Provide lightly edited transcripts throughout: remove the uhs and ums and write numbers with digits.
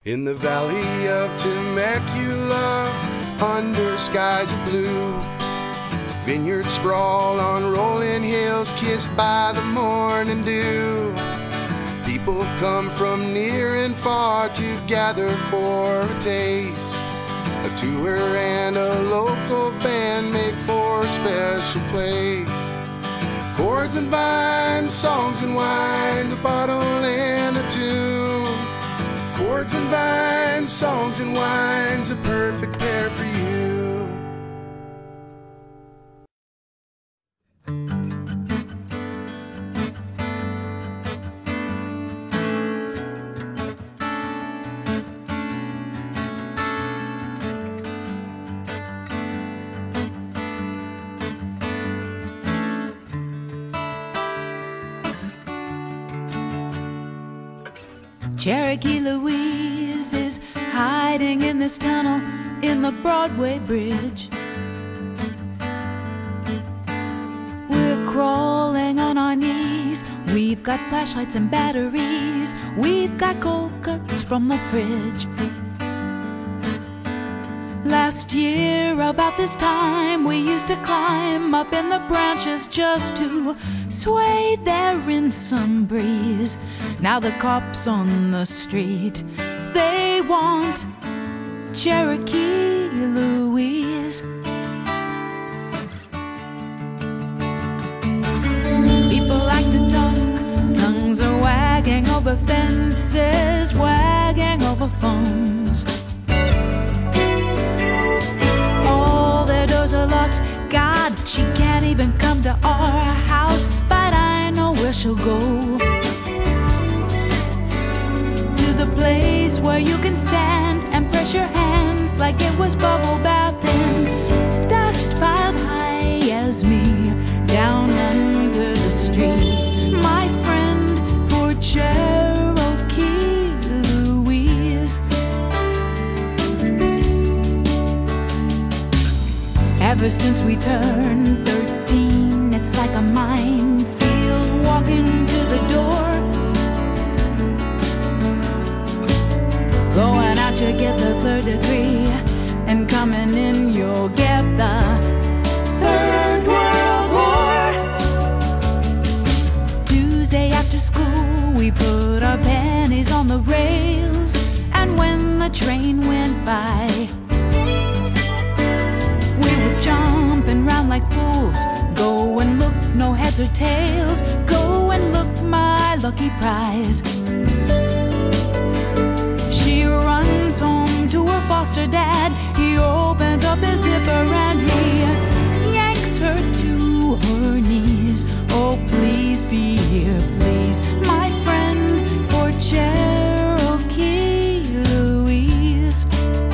In the valley of Temecula, under skies of blue, vineyards sprawl on rolling hills kissed by the morning dew. People come from near and far to gather for a taste. A tour and a local band make for a special place. Chords and vines, songs and wines, a bottle and a tune. Chords and vines, songs and wines, a perfect pair for you. Cherokee Louise is hiding in this tunnel in the Broadway Bridge. We're crawling on our knees. We've got flashlights and batteries. We've got cold cuts from the fridge. Last year, about this time, we used to climb up in the branches just to sway there in some breeze. Now the cops on the street, they want Cherokee Louise. People like to talk, tongues are wagging over fences, wagging over phones. All their doors are locked, God, she can't even come to our house, but I know where she'll go. Place where you can stand and press your hands like it was bubble bathing. Dust piled high as me down under the street. My friend, poor Cherokee Louise. Ever since we turned 13, it's like a minefield walking to the door. Going out you get the 3rd degree, and coming in you'll get the 3rd World War. Tuesday after school we put our pennies on the rails, and when the train went by we were jumping round like fools. Go and look, no heads or tails. Go and look, my lucky prize. She runs home to her foster dad. He opens up his zipper and he yanks her to her knees. Oh, please be here, please, my friend, for Cherokee Louise.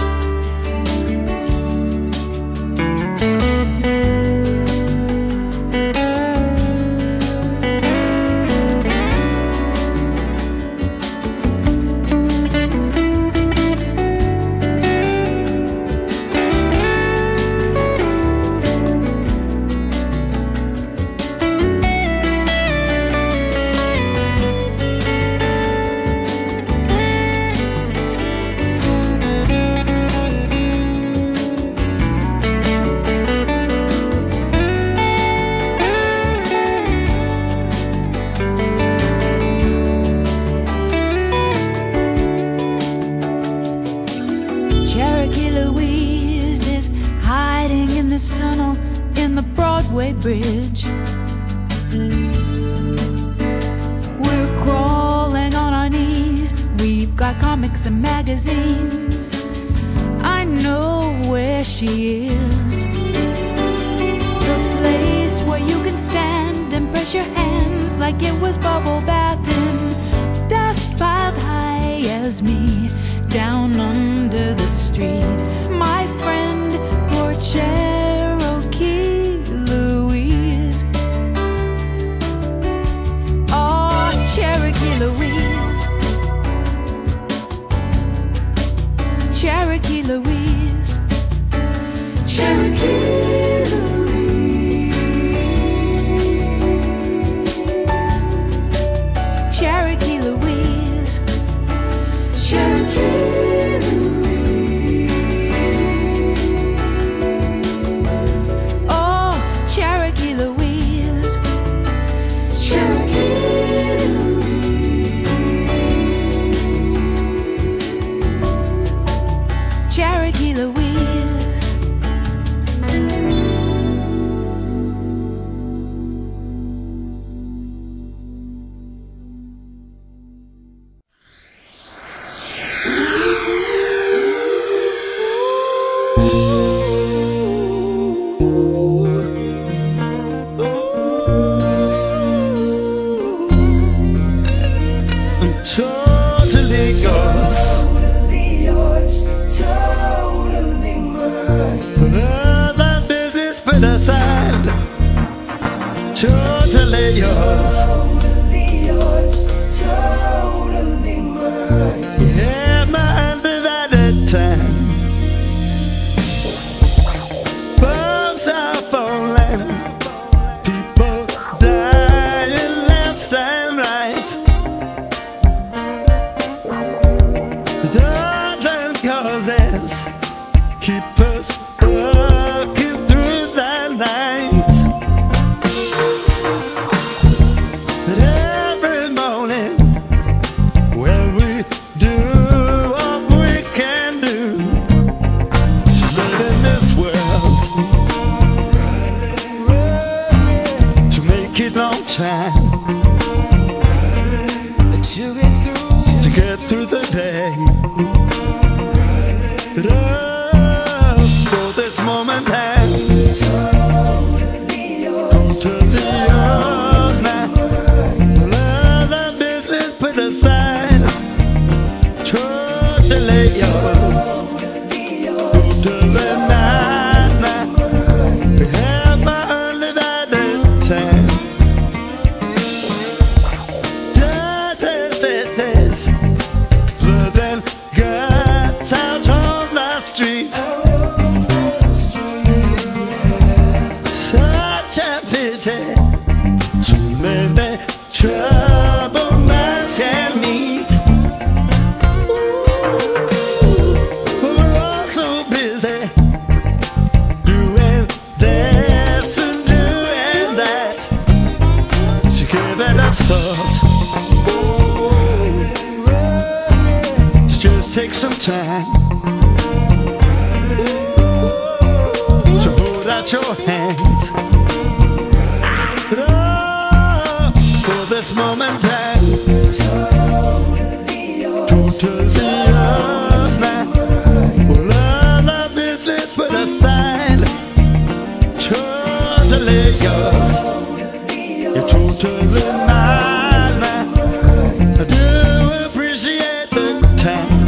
Tunnel in the Broadway Bridge. We're crawling on our knees. We've got comics and magazines. I know where she is. The place where you can stand and press your hands like it was bubble bathing. Dust piled high as me down under the street. My friend, poor Cherokee Louise. Oh, Cherokee Louise. Cherokee Louise. Cherokee Louise. Cherokee Louise. Cherokee put aside. Totally yours. Totally yours. Totally mine. Yeah, my undivided time. Bombs are falling. People dying left and right. Dozen causes keep us walking through the night. But every morning, well, we do what we can do to live in this world, to make it long time, to get through the day. But oh, for this moment now, totally yours now. All the business put aside. Totally yours. Totally mine now. We have my undivided time. Dirty cities, but then got out on the street. Such a pity. So many trouble minds can meet. We're all so busy doing this and doing that, to give it a thought, to just take some time to hold out your hands. Oh, for this moment time, totally yours now. Well, all the business put aside. Totally yours. You're totally mine now. I do appreciate the time.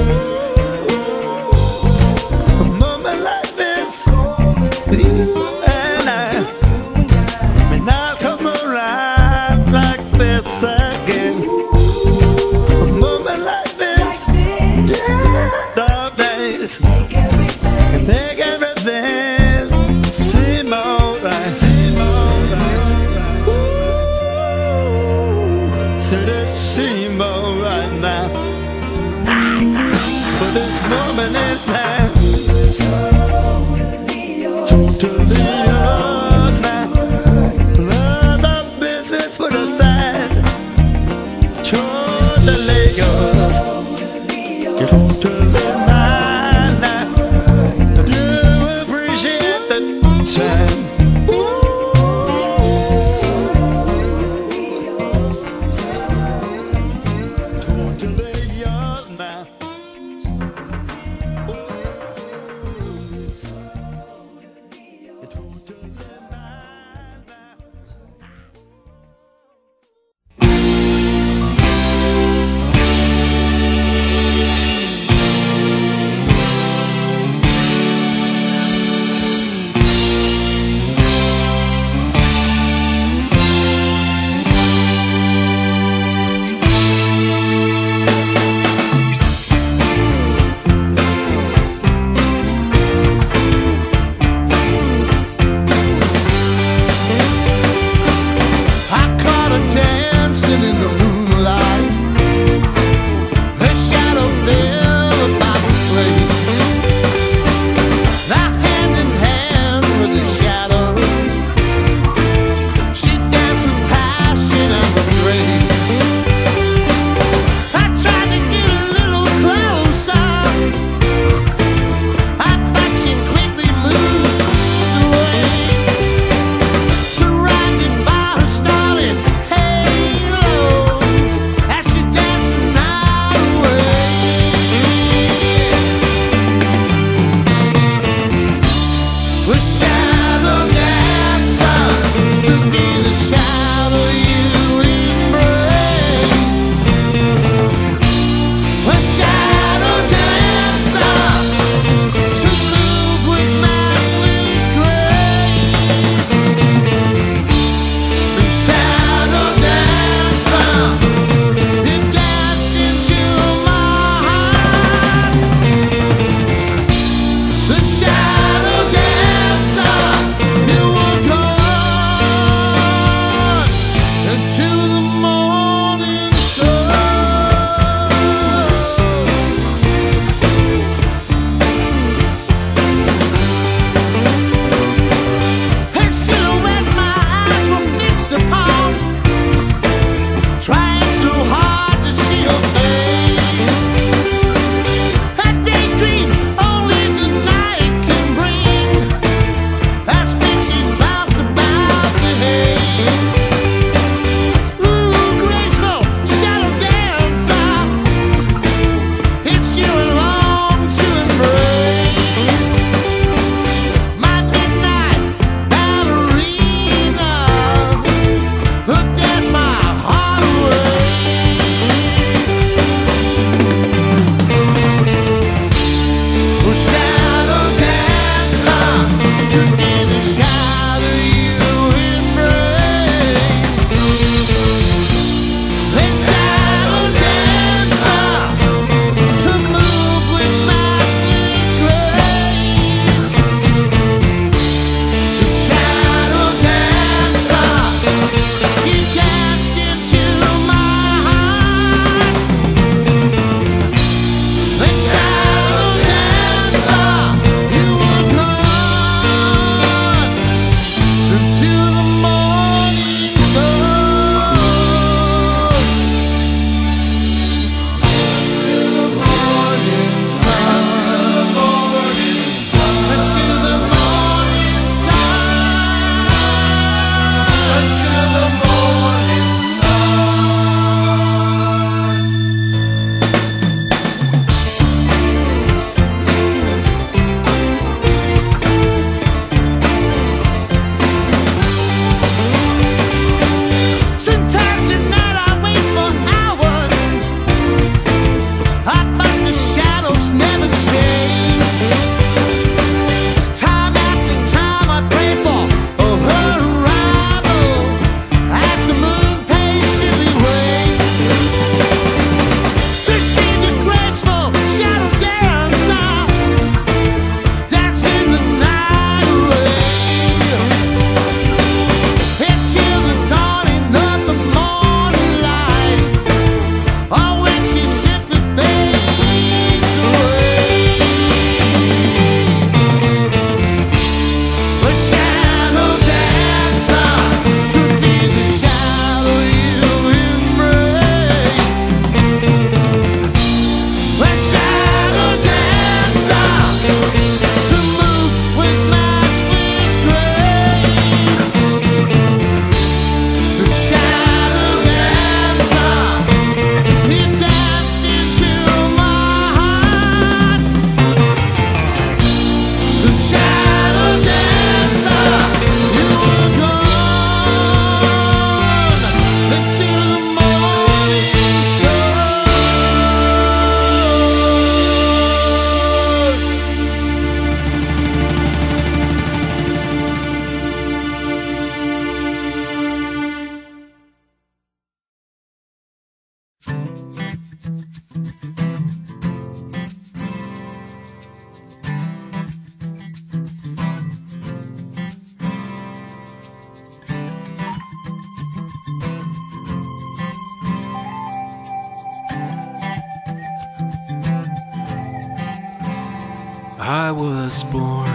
A moment like this, you and I may not come around like this again. A moment like this, don't date and make everything seem alright. Said it seem alright now. For this moment in time, totally yours now. All the business put aside. Totally yours. You're totally mine now. I do appreciate the time. Totally yours now. You're totally mine now. I was born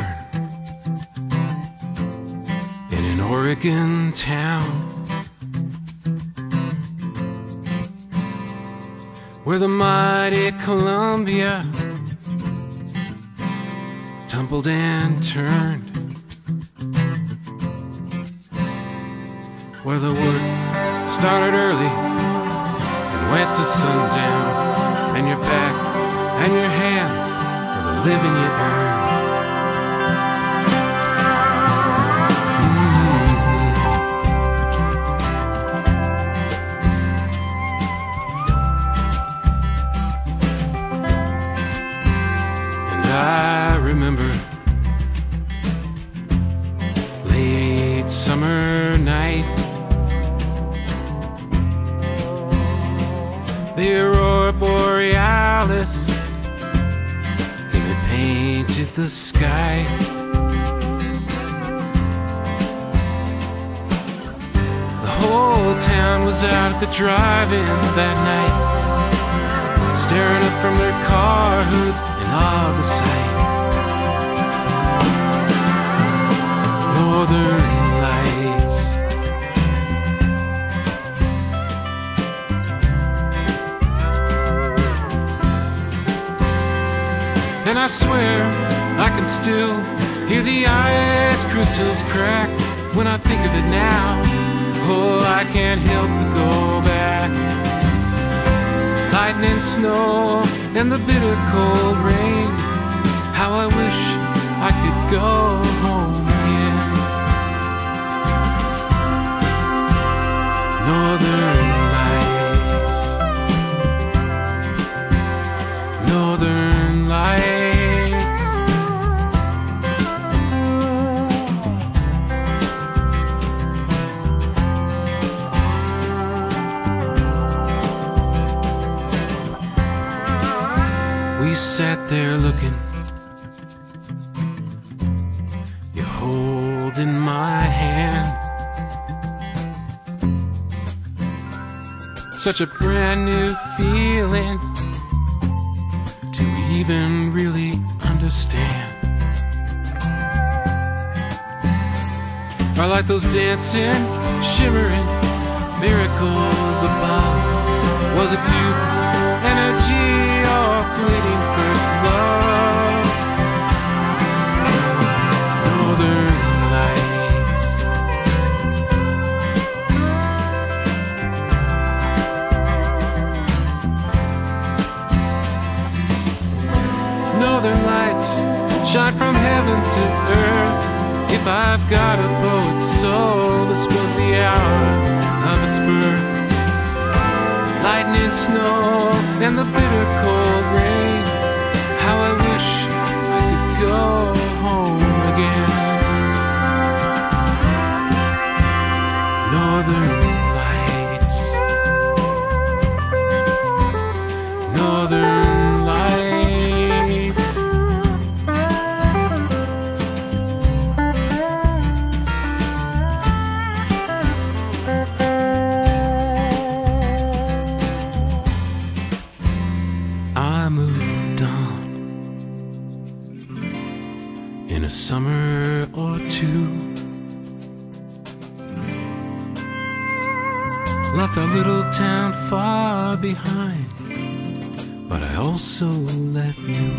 in an Oregon town where the mighty Columbia tumbled and turned, where the work started early and went to sundown, and your back and your hands for the living you earn. And I remember late summer night, the aurora borealis painted the sky. The whole town was out at the drive-in that night, staring up from their car hoods in awe of the sight. Northern lights. And I swear I can still hear the ice crystals crack when I think of it now. Oh, I can't help but go back. Lightning, snow, and the bitter cold rain. How I wish I could go home again. Northern lights. Northern lights. We sat there looking, you holding my hand. Such a brand new feeling to even really understand. Are like those dancing, shimmering miracles above. Was it youth's energy or fleeting first love? Northern lights. Northern lights shine from heaven to earth. If I've got a poet's soul, this was the hour of its birth. Lightning, snow, and the bitter cold rain. How I wish I could go home again. Northern lights. Northern lights. I moved on in a summer or two, left our little town far behind, but I also left you.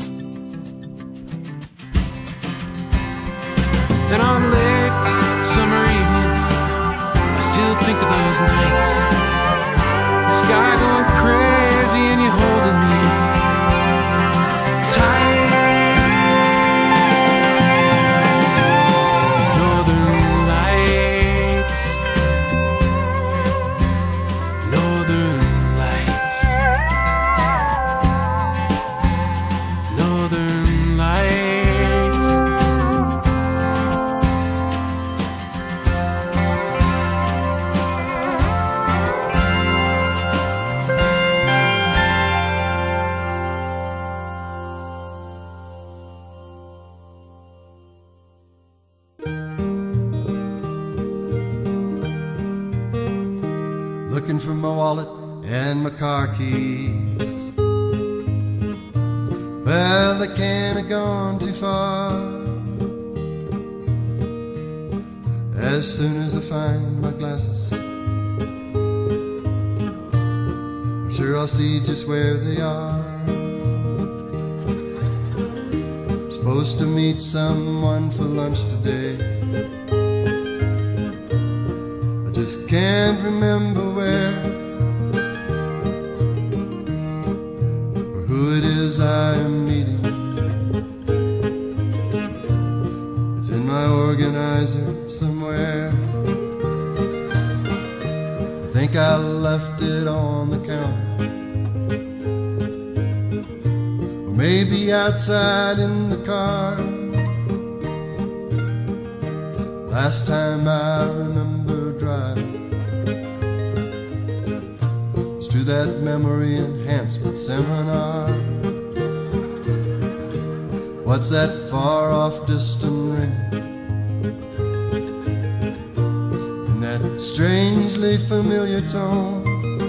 And on late summer evenings, I still think of those nights, the sky going crazy and you holding me tight. Northern lights. Northern lights. Northern lights. Looking for my wallet and my car keys. Well, they can't have gone too far. As soon as I find my glasses, I'm sure I'll see just where they are. I'm supposed to meet someone for lunch today. I just can't remember where or who it is I am meeting. It's in my organizer somewhere. I think I left it on the counter, or maybe outside in the car. Last time I remember driving was to that memory enhancement seminar. What's that far off distant ring? Strangely familiar tone.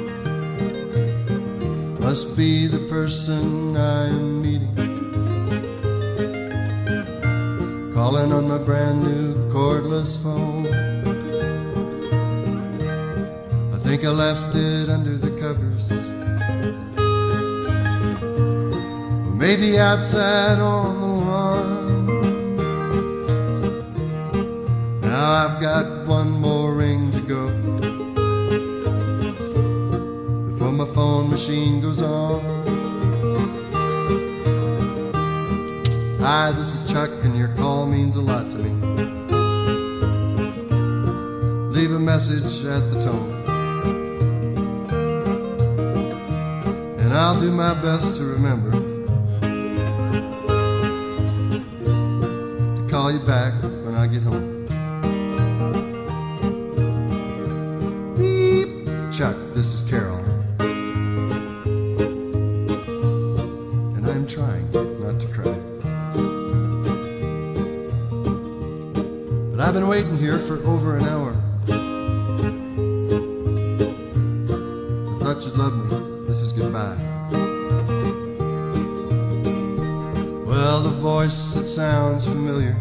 Must be the person I am meeting, calling on my brand new cordless phone. I think I left it under the covers, or maybe outside on the lawn. Now I've got one more ring to go before my phone machine goes on. Hi, this is Chuck, and your call means a lot to me. Leave a message at the tone, and I'll do my best to remember to call you back when I get home. Chuck, this is Carol, and I'm trying not to cry, but I've been waiting here for over an hour. I thought you'd love me. This is goodbye. Well, the voice, it sounds familiar,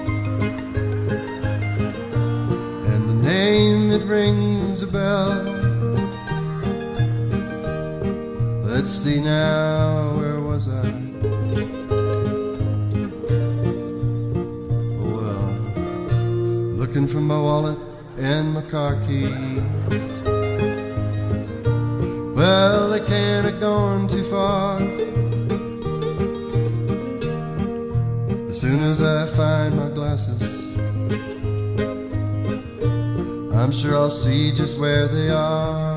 and the name, it rings a bell. Let's see now, where was I? Oh well, looking for my wallet and my car keys. Well, they can't have gone too far. As soon as I find my glasses, I'm sure I'll see just where they are.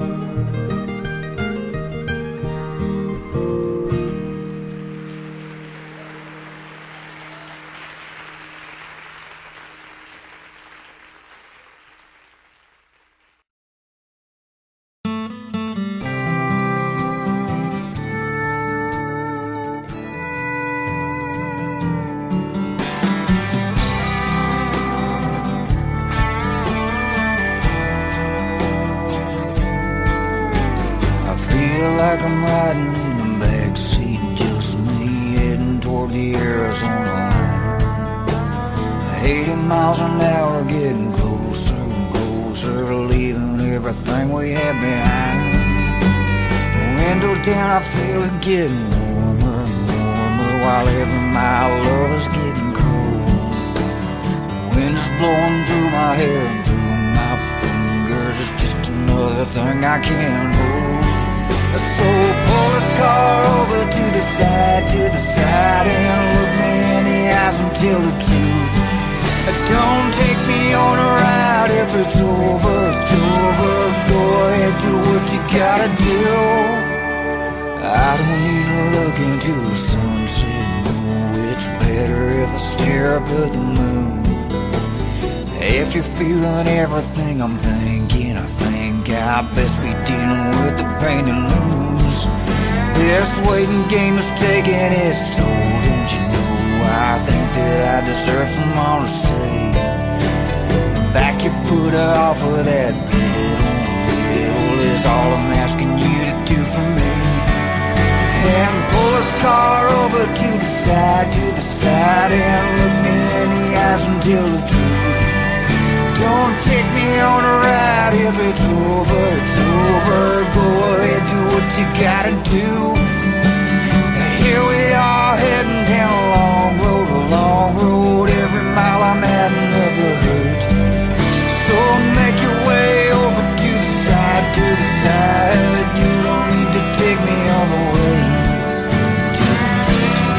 Like I'm riding in the backseat, just me heading toward the Arizona line. 80 miles an hour, getting closer and closer to leaving everything we have behind. Window down, I feel it getting warmer and warmer, while every mile of us getting cold. The wind is blowing through my hair and through my fingers. It's just another thing I can't hold. So pull this car over to the side, and look me in the eyes and tell the truth. Don't take me on a ride if it's over, it's over. Go ahead, do what you gotta do. I don't need to look into the sunset, no, it's better if I stare up at the moon. If you're feeling everything I'm thinking, I think I best be dealing with the pain to lose. This waiting game is taking its toll, don't you know? I think that I deserve some honesty. Back your foot off of that pedal is all I'm asking you to do for me. And pull this car over to the side, side, to the side, and look me in the eyes and tell the truth. Don't take me on a ride. If it's over, it's over. Go ahead, do what you gotta do. Here we are heading down a long road. Every mile I'm adding up the hurt. So make your way over to the side, to the side. You don't need to take me all the way to the desert.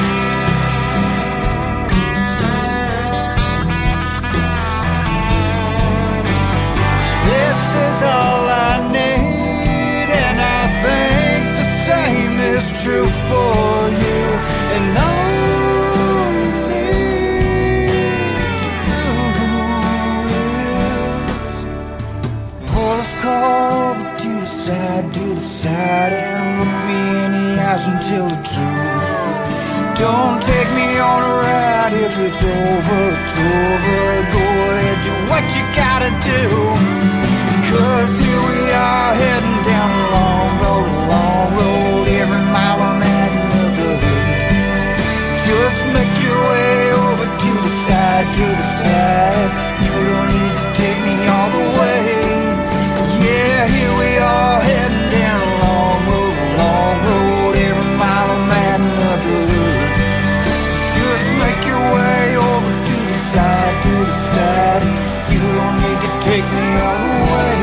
This is all I need, and I think the same is true for you. And all you need to do is pull this car over to the side, and look me in the eyes and tell the truth. Don't take me on a ride. If it's over, it's over. Go ahead, do what you gotta do. 'Cause here we are heading down a long road. Every mile I'm adding up the hurt. Just make your way over to the side, to the side. You don't need to take me all the way. Yeah, here we are heading down a long road. Every mile I'm adding up the hurt. Just make your way over to the side, to the side. You don't need to take me all the way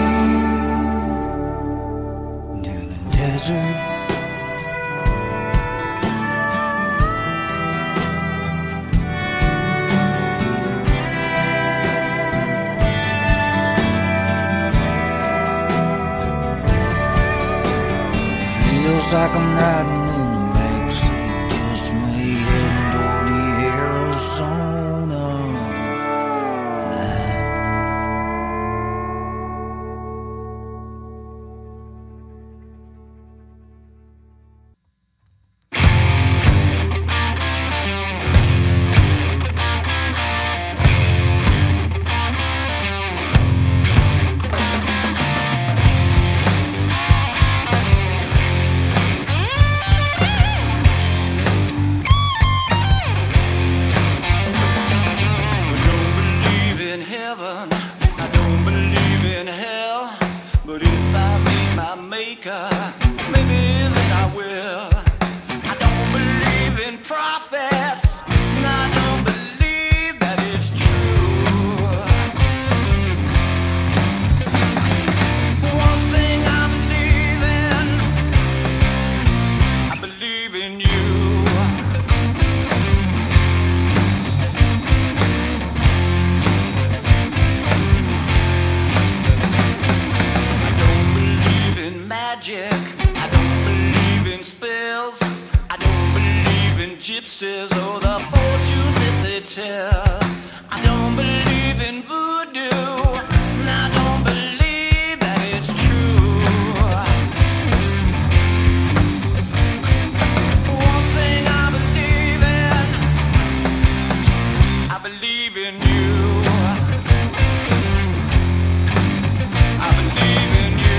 to the desert. Feels like I'm riding in the backseat, just me heading toward the Arizona line. gypsies or the fortunes that they tell. I don't believe in voodoo, and I don't believe that it's true. One thing I believe in you. I believe in you.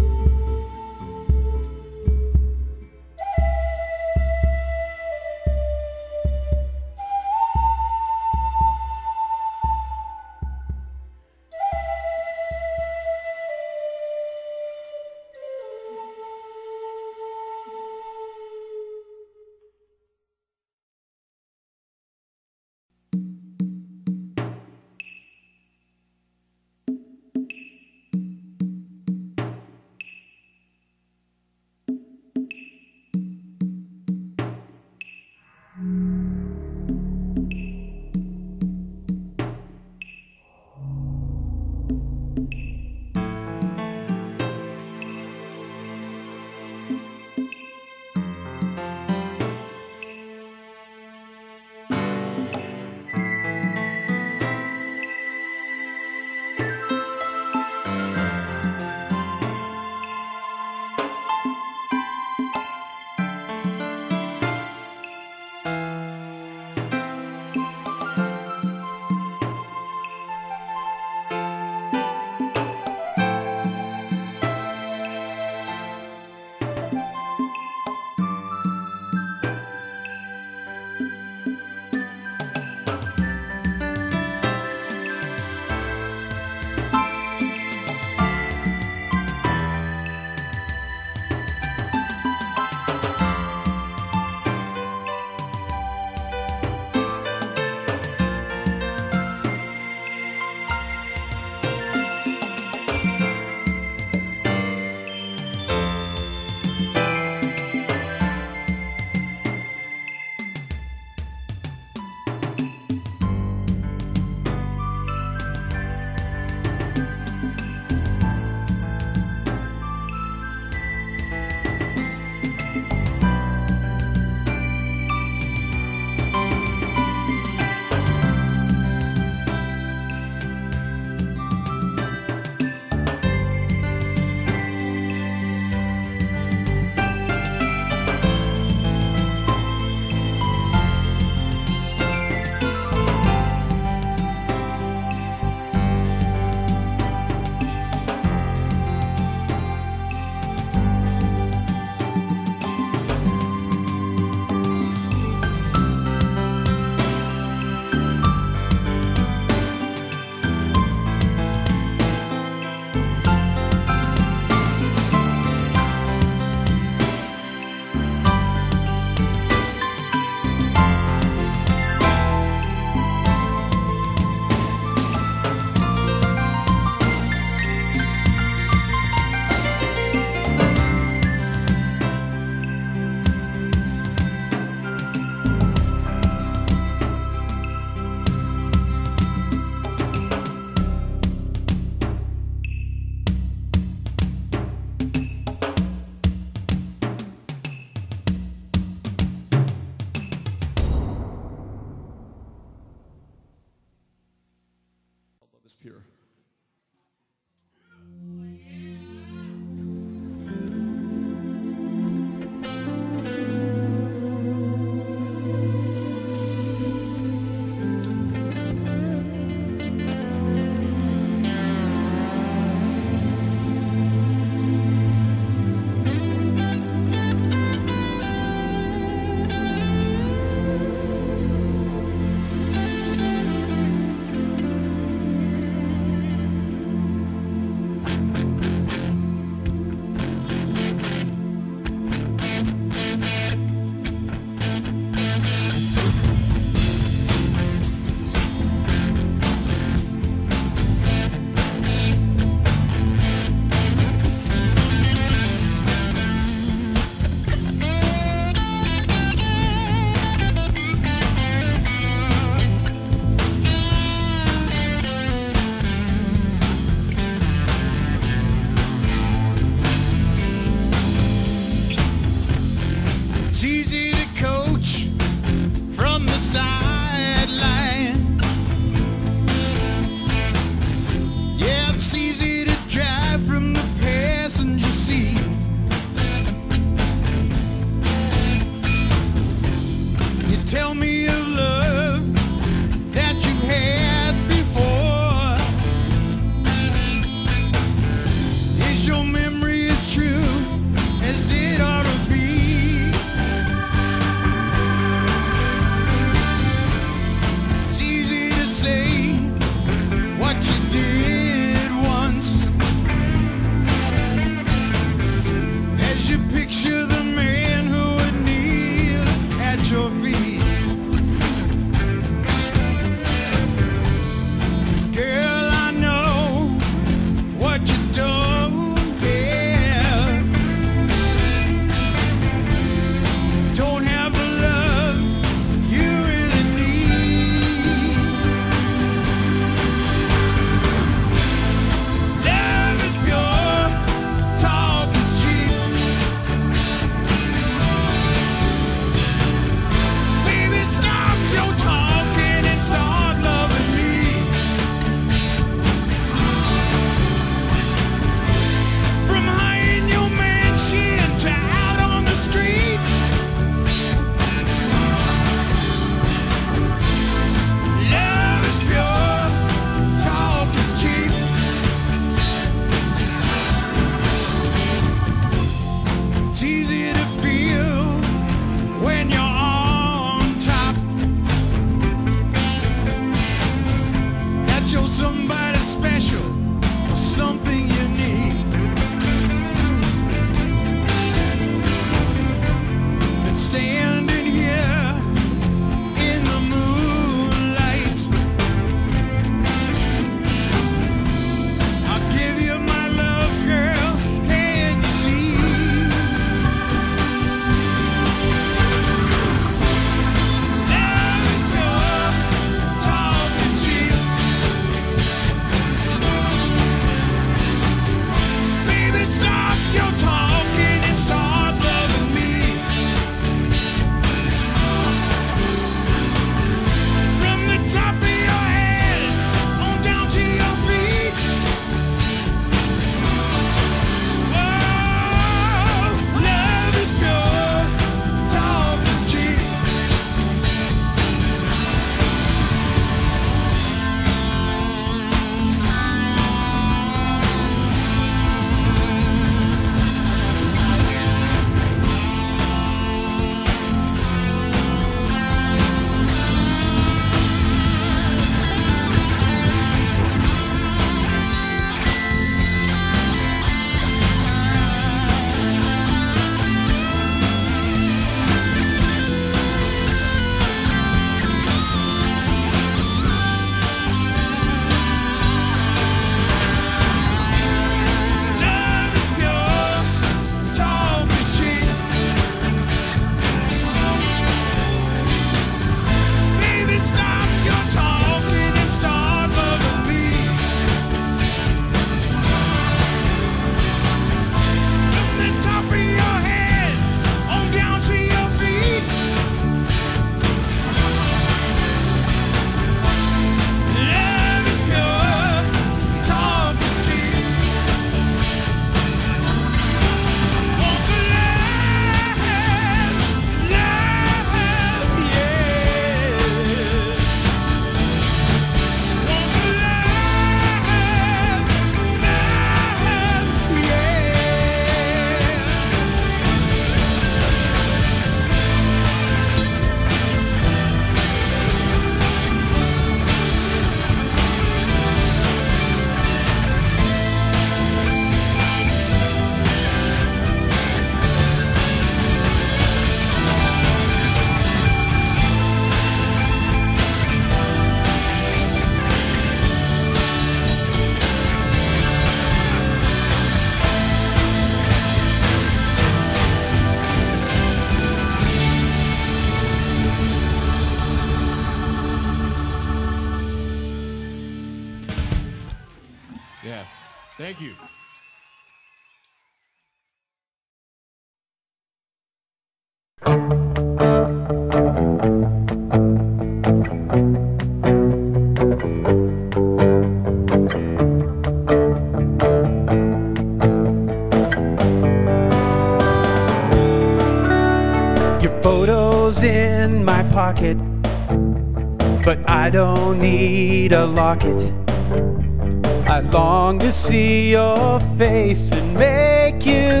Your photo's in my pocket, but I don't need a locket. I long to see your face and make you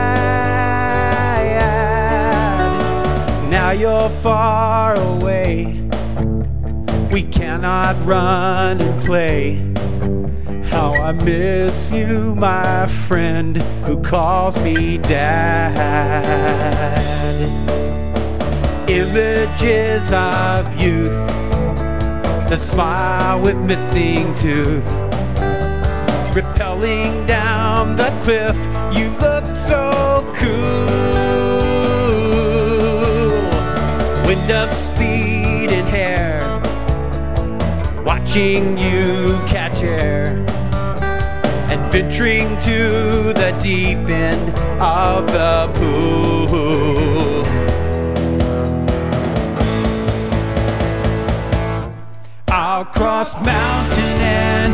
glad. Now you're far away, we cannot run and play. How I miss you, my friend, who calls me Dad. Images of youth, the smile with missing tooth, rappelling down the cliff, you look so cool. Wind of speed and hair, watching you catch air, and venturing to the deep end of the pool. I'll cross mountain and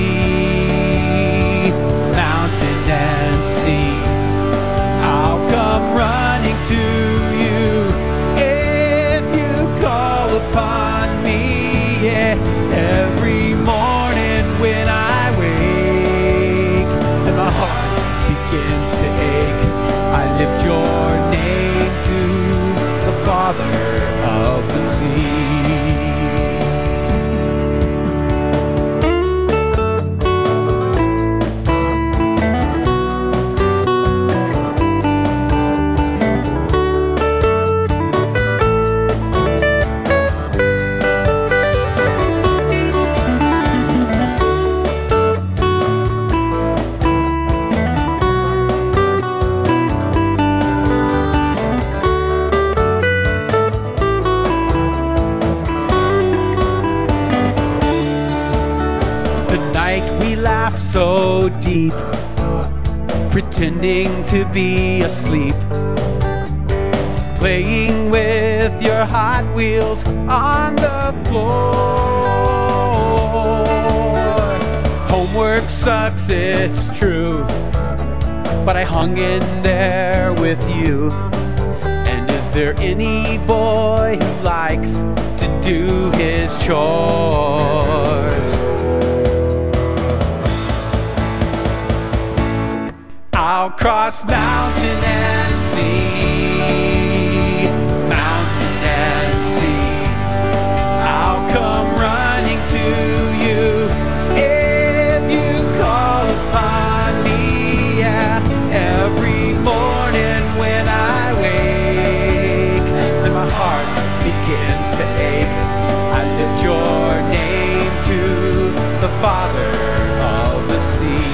sea, mountain and sea. I'll come running to you if you call upon me. Yeah, every morning when I wake and my heart begins to ache, I lift your name to the Father of the sea. So deep, pretending to be asleep, playing with your Hot Wheels on the floor. Homework sucks, it's true, but I hung in there with you. And is there any boy who likes to do his chores? I'll cross mountain and sea, mountain and sea. I'll come running to you if you call upon me. Yeah, every morning when I wake and my heart begins to ache, I lift your name to the Father of the sea.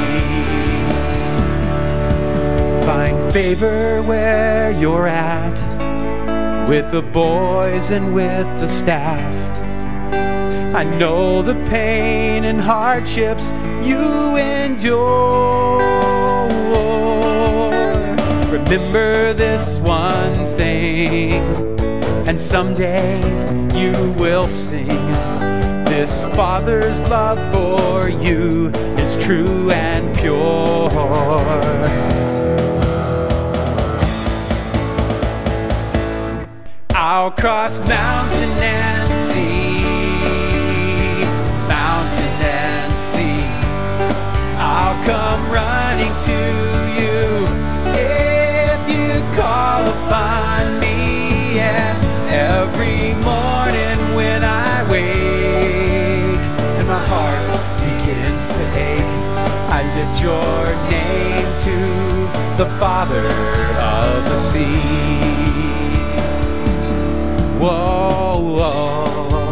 Find favor where you're at, with the boys and with the staff. I know the pain and hardships you endure. Remember this one thing, and someday you will sing. This Father's love for you is true and pure. I'll cross mountain and sea, mountain and sea. I'll come running to you if you call upon me. Yeah, every morning when I wake and my heart begins to ache, I lift your name to the Father of the sea. Whoa, whoa,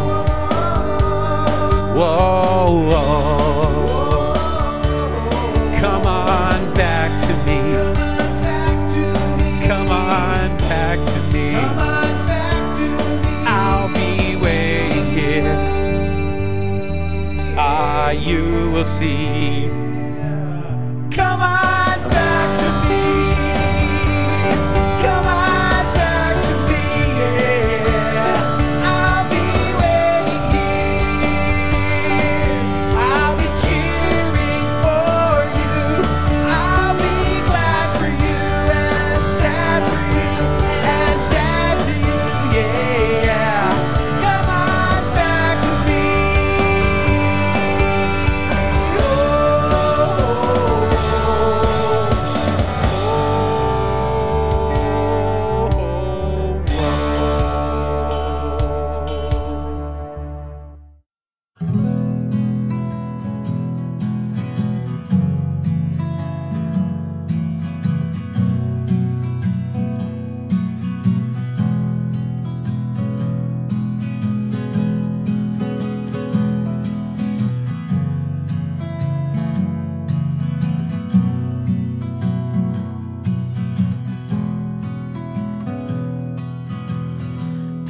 whoa, whoa. Come on back to me. Come on back to me. I'll be waiting here. Ah, you will see. Come on back to me. Come on.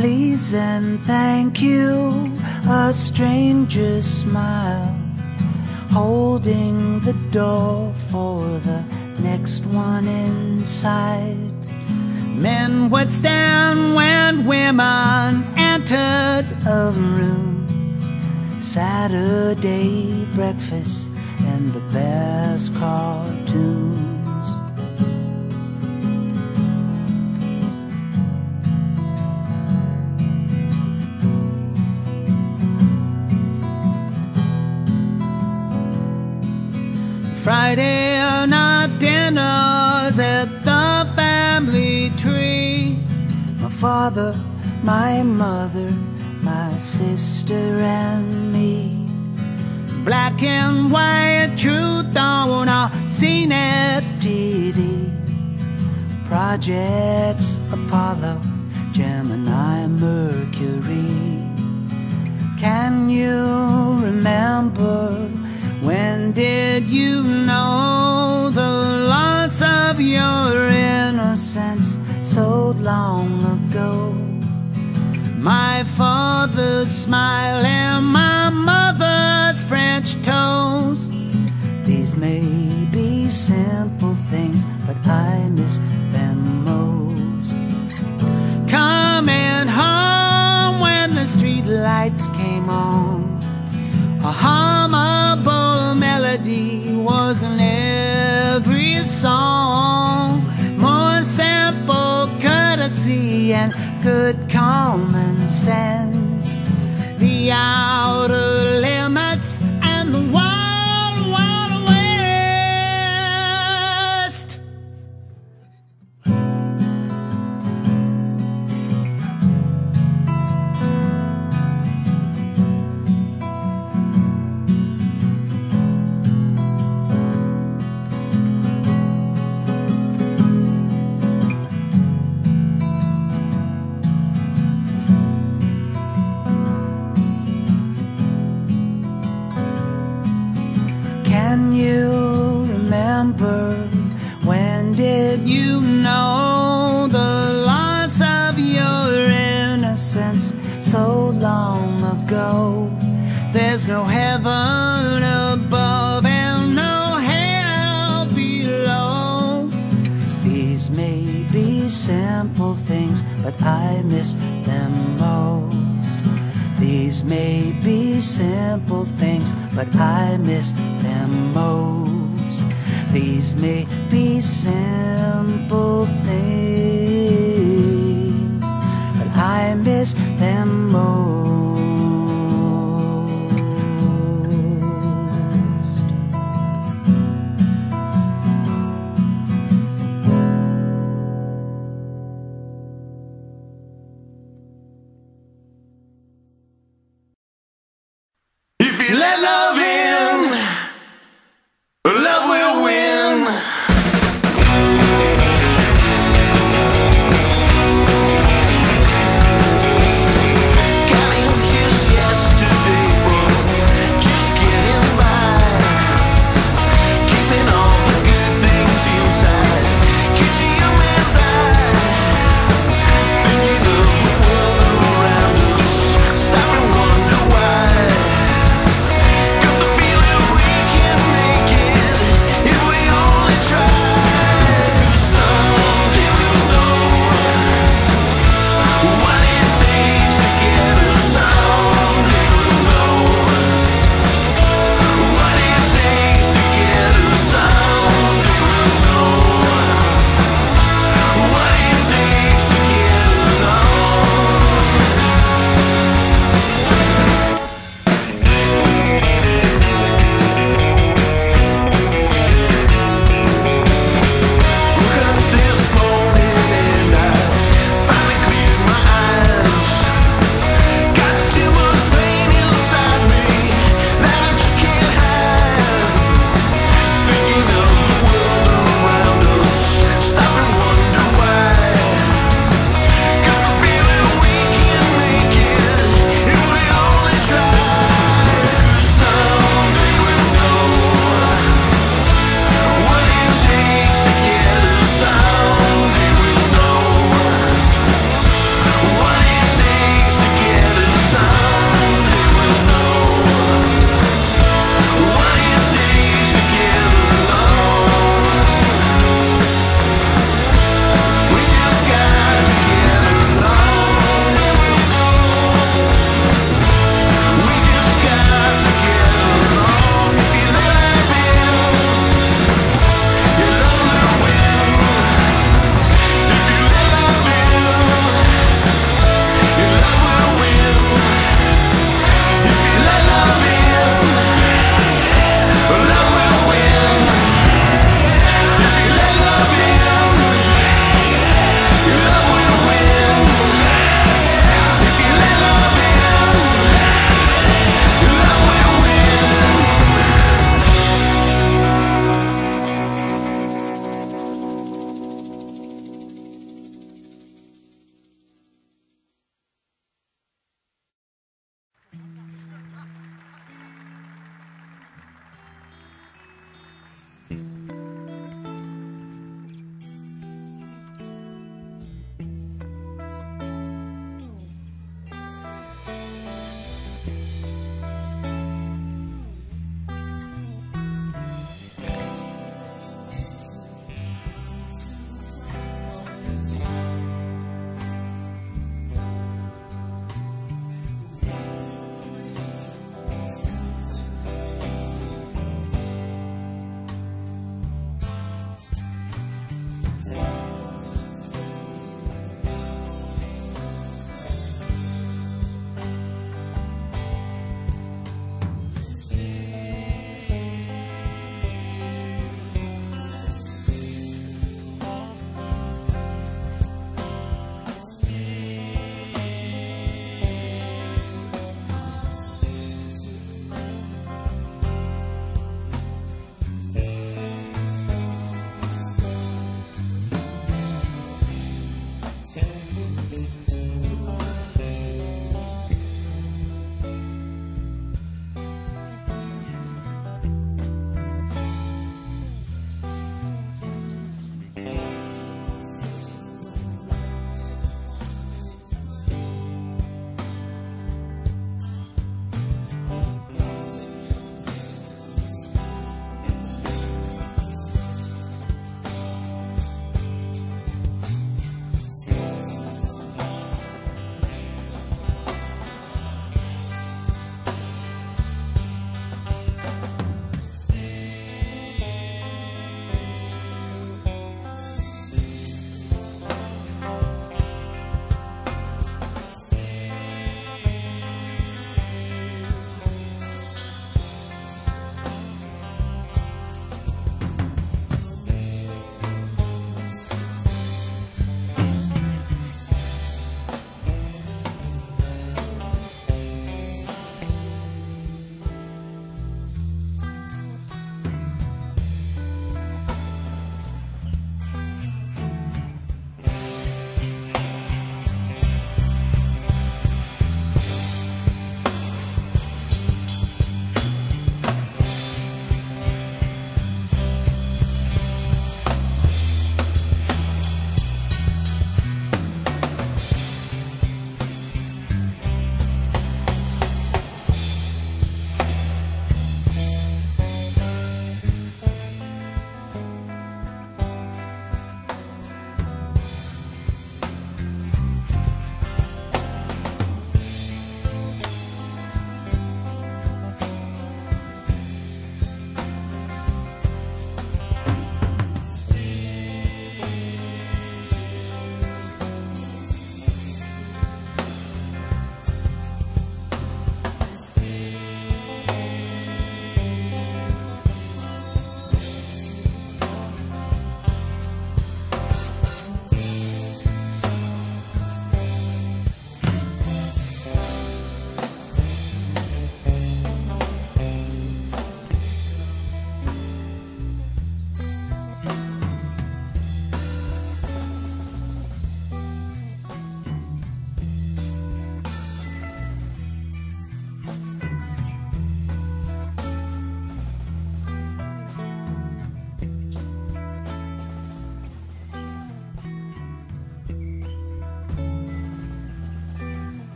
please and thank you. A stranger's smile, holding the door for the next one inside. Men would stand when women entered a room. Saturday breakfast and the best cartoons. Friday night dinners at the family tree. My father, my mother, my sister and me. Black and white truth on our CNET TV. Projects Apollo, Gemini, Mercury. Can you remember? When did you know the loss of your innocence so long ago? My father's smile and my mother's French toast. These may be simple things, but I miss them most. Coming home when the street lights came on. A hummable melody was in every song. More simple courtesy and good common sense. The outer limits and the wild, wild west. Can you remember? When did you know the loss of your innocence so long ago? There's no heaven above and no hell below. These may be simple things, but I miss them most. These may be simple things, but I miss them most. These may be simple things, but I miss them most. If you let love in, love will win.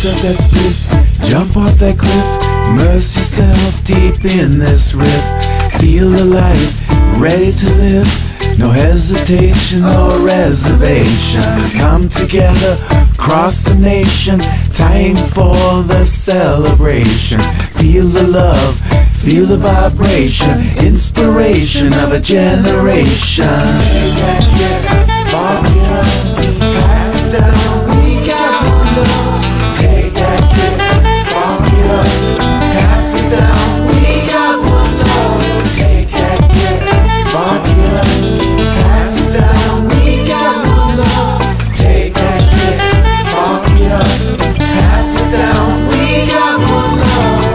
up that split, jump off that cliff, immerse yourself deep in this riff. Feel alive, ready to live, no hesitation, no reservation. Come together, across the nation, time for the celebration. Feel the love, feel the vibration, inspiration of a generation. Spark it up, pass it down, we got one love. Take that grip, spark it up, pass it down, we got one love. Take that grip, spark it up, pass it down, we got one love. Take that grip, spark it up, pass it down, we got one love.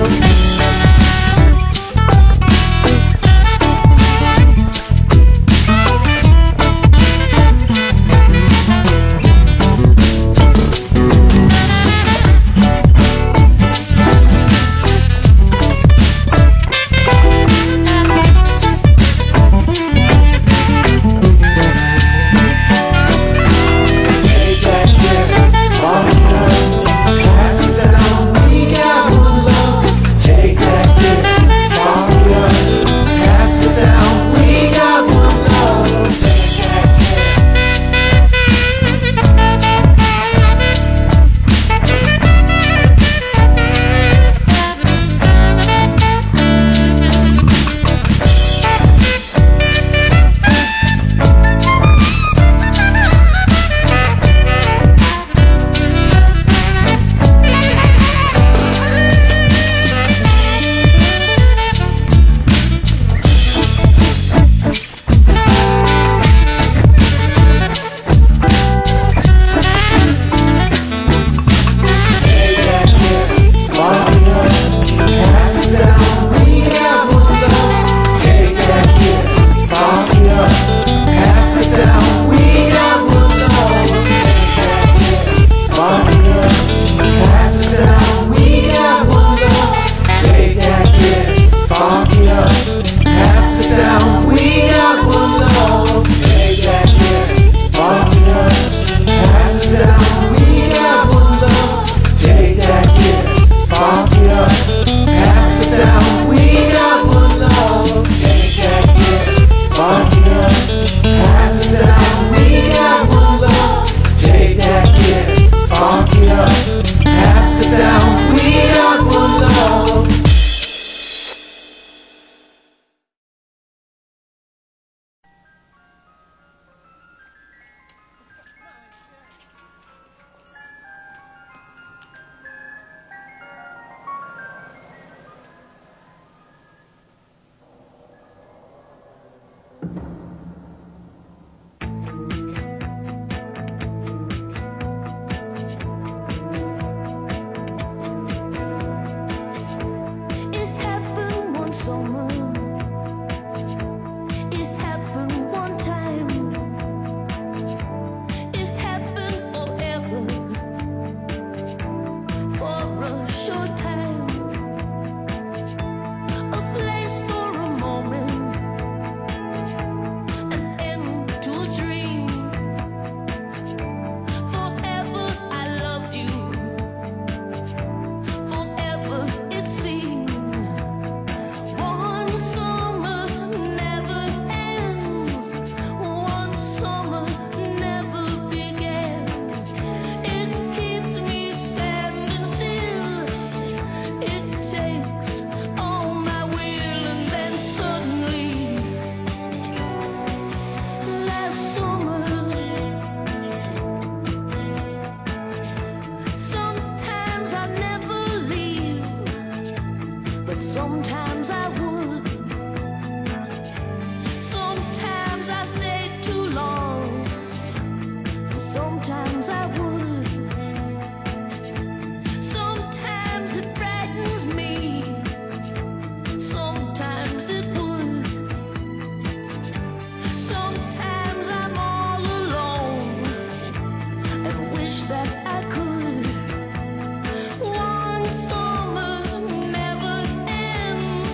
One summer never ends.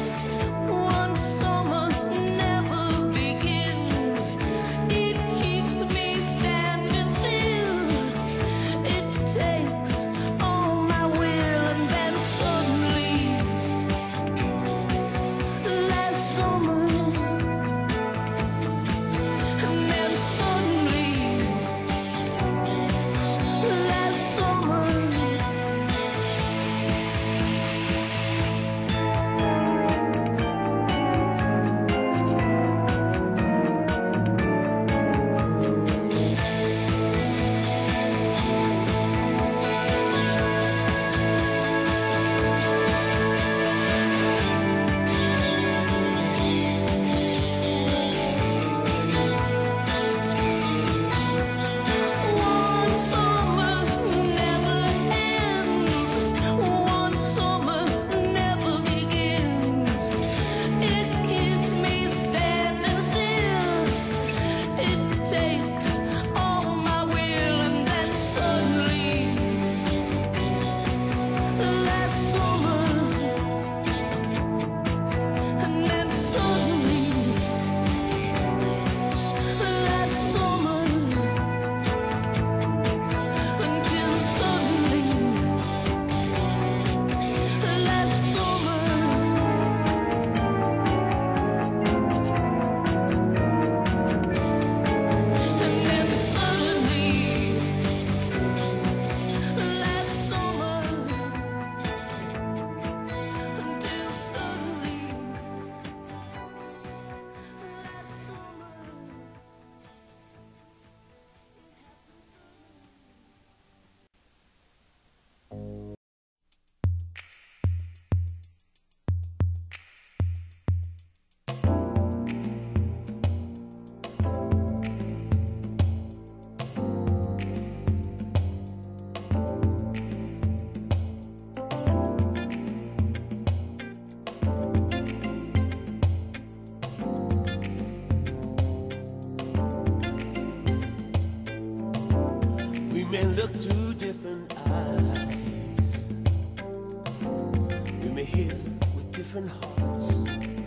different hearts.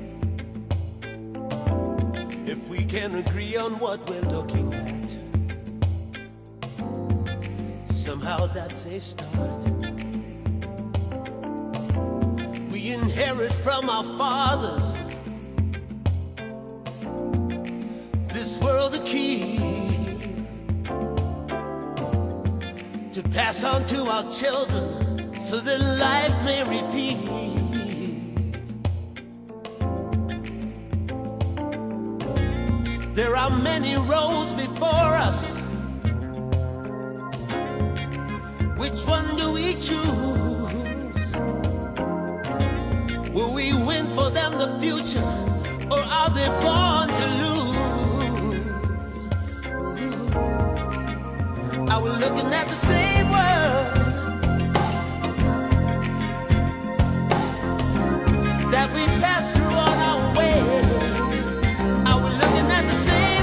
If we can agree on what we're looking at, somehow that's a start. We inherit from our fathers this world a key to pass on to our children so that life may repeat. There are many roads before us. Which one do we choose? Will we win for them the future, or are they born to lose? Are we looking at the same world that we pass through on our way? Are we looking at the same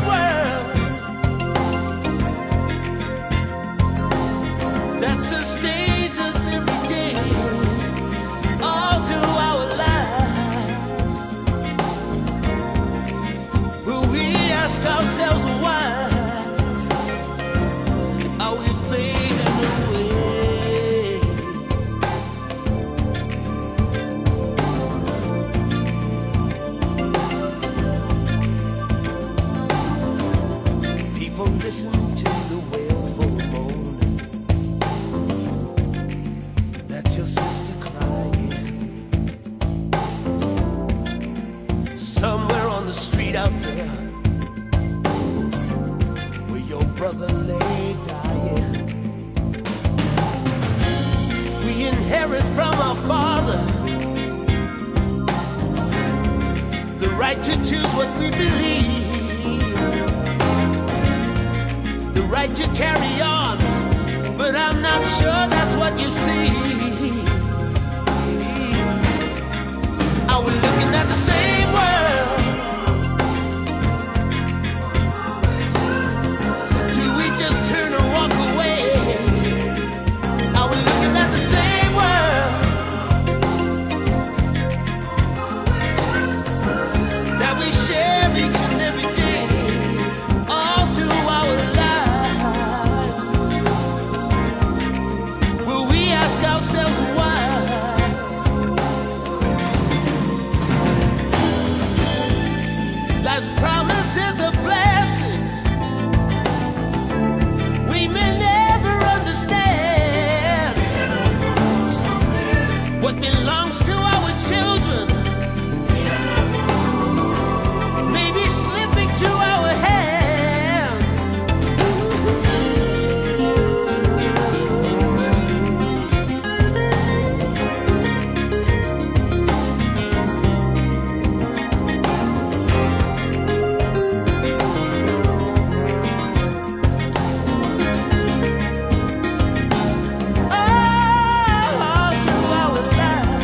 world that sustains us every day, all through our lives? Will we ask ourselves why are we fading away? People listen to the wailful moan. That's your sister crying. Somewhere on the street out there, where your brother lay dying. We inherit from our father the right to choose what we believe, the right to carry on, but I'm not sure that's what you see. Are we looking at the same world? Or do we just turn and walk away? Are we looking at the same world that we share each and every day, all through our lives? Will we ask ourselves why? Life's promise is a blessing we may never understand. What belongs to our children may be slipping through our hands. All through our lives.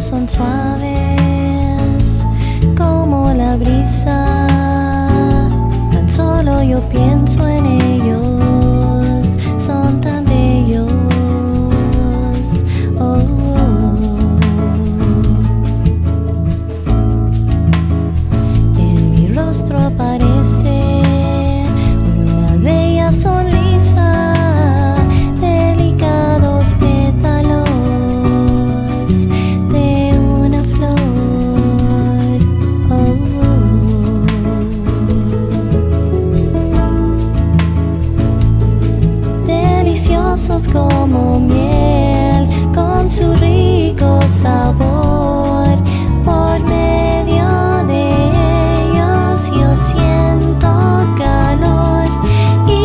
son suaves como la brisa. Tan solo yo pienso en ellos, son tan bellos. Oh, en mi rostro aparece una bella sonrisa, delicados pétalos de una flor. Oh, deliciosos como miel, con su rico sabor. Por medio de ellos yo siento calor. Y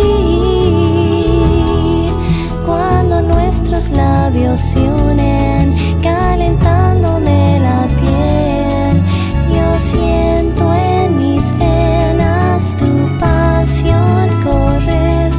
cuando nuestros labios se unen, calentándome la piel, yo siento en mis venas tu pasión correr.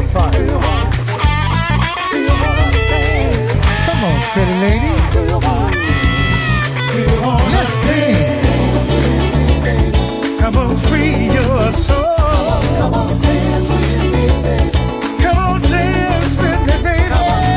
party. Come on, pretty lady. Let's dance. Come on, free your soul. Come on, dance with me, baby. Come on, dance with me, baby.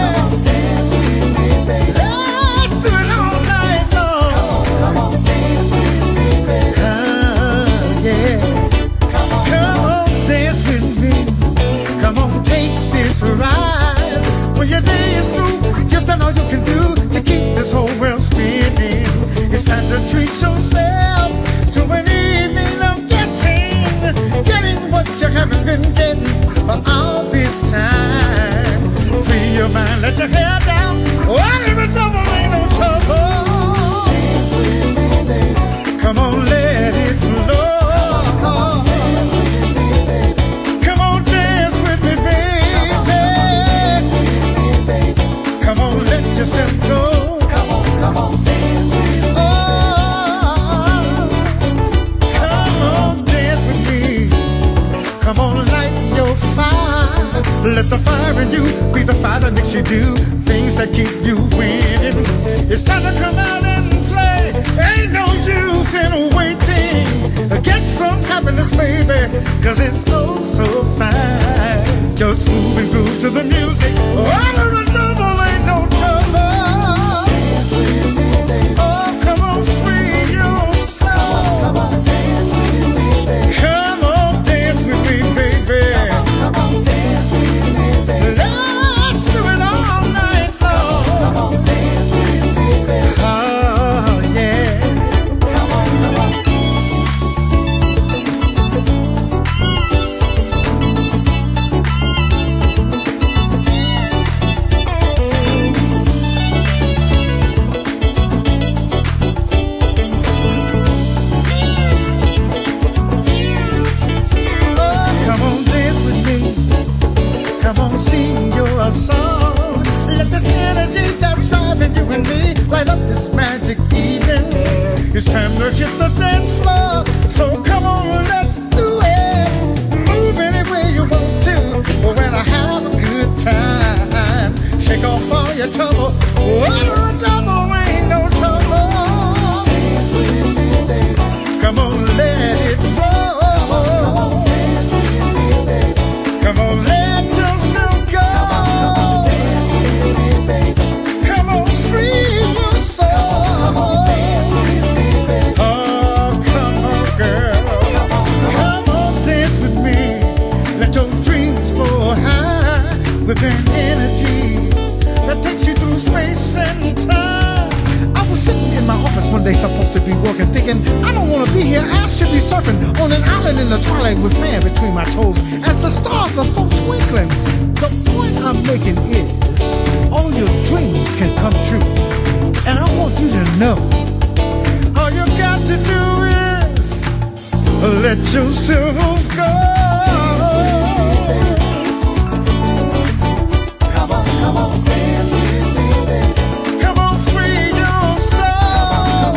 Let's do it all night long. Come on, dance with me, baby. Yeah. Come on, dance with me. Come on, take this ride. When your day is through, you've done all you can do to keep this whole world spinning. It's time to treat yourself to an evening of getting what you haven't been getting for all this time. Free your mind, let your hair down. Whatever trouble ain't no trouble. Come on, let it flow. Come on, dance with me, baby. Come on, let yourself go. Come on, dance with me. Come on, light your fire. Let the fire in you be the fire that makes you do things that keep you winning. It's time to come out and play. Ain't no use in waiting. Get some happiness, baby, cause it's oh so fine. Just move and groove to the music. Under the double ain't no trouble. Oh, come on, free your soul. Come on, dance with me, baby. Come on, dance with me, baby. Come on, dance with me, baby. Let's do it all night long. Come on, dance with me, baby. Oh, yeah. Come on, come on. Sing your song. Let this energy that's driving you and me light up this magic evening. It's time to hit the dance floor. So come on, let's do it. Move any way you want to. When I have a good time, shake off all your trouble. Water a double ain't no trouble. Come on, let it flow. Come on, let yourself go. Come on, free your soul. Oh, come on, girl. Come on, dance with me. Let your dreams flow high with an energy that takes you through space and time. I was sitting in my office one day, supposed to be working, thinking, I don't want to be here. I should be surfing on an island in the twilight with sand between my toes as the stars are so twinkling. The point I'm making is, all your dreams can come true. And I want you to know, all you got to do is let yourself go. Come on, come on, dance with me, baby. Come on, free your soul.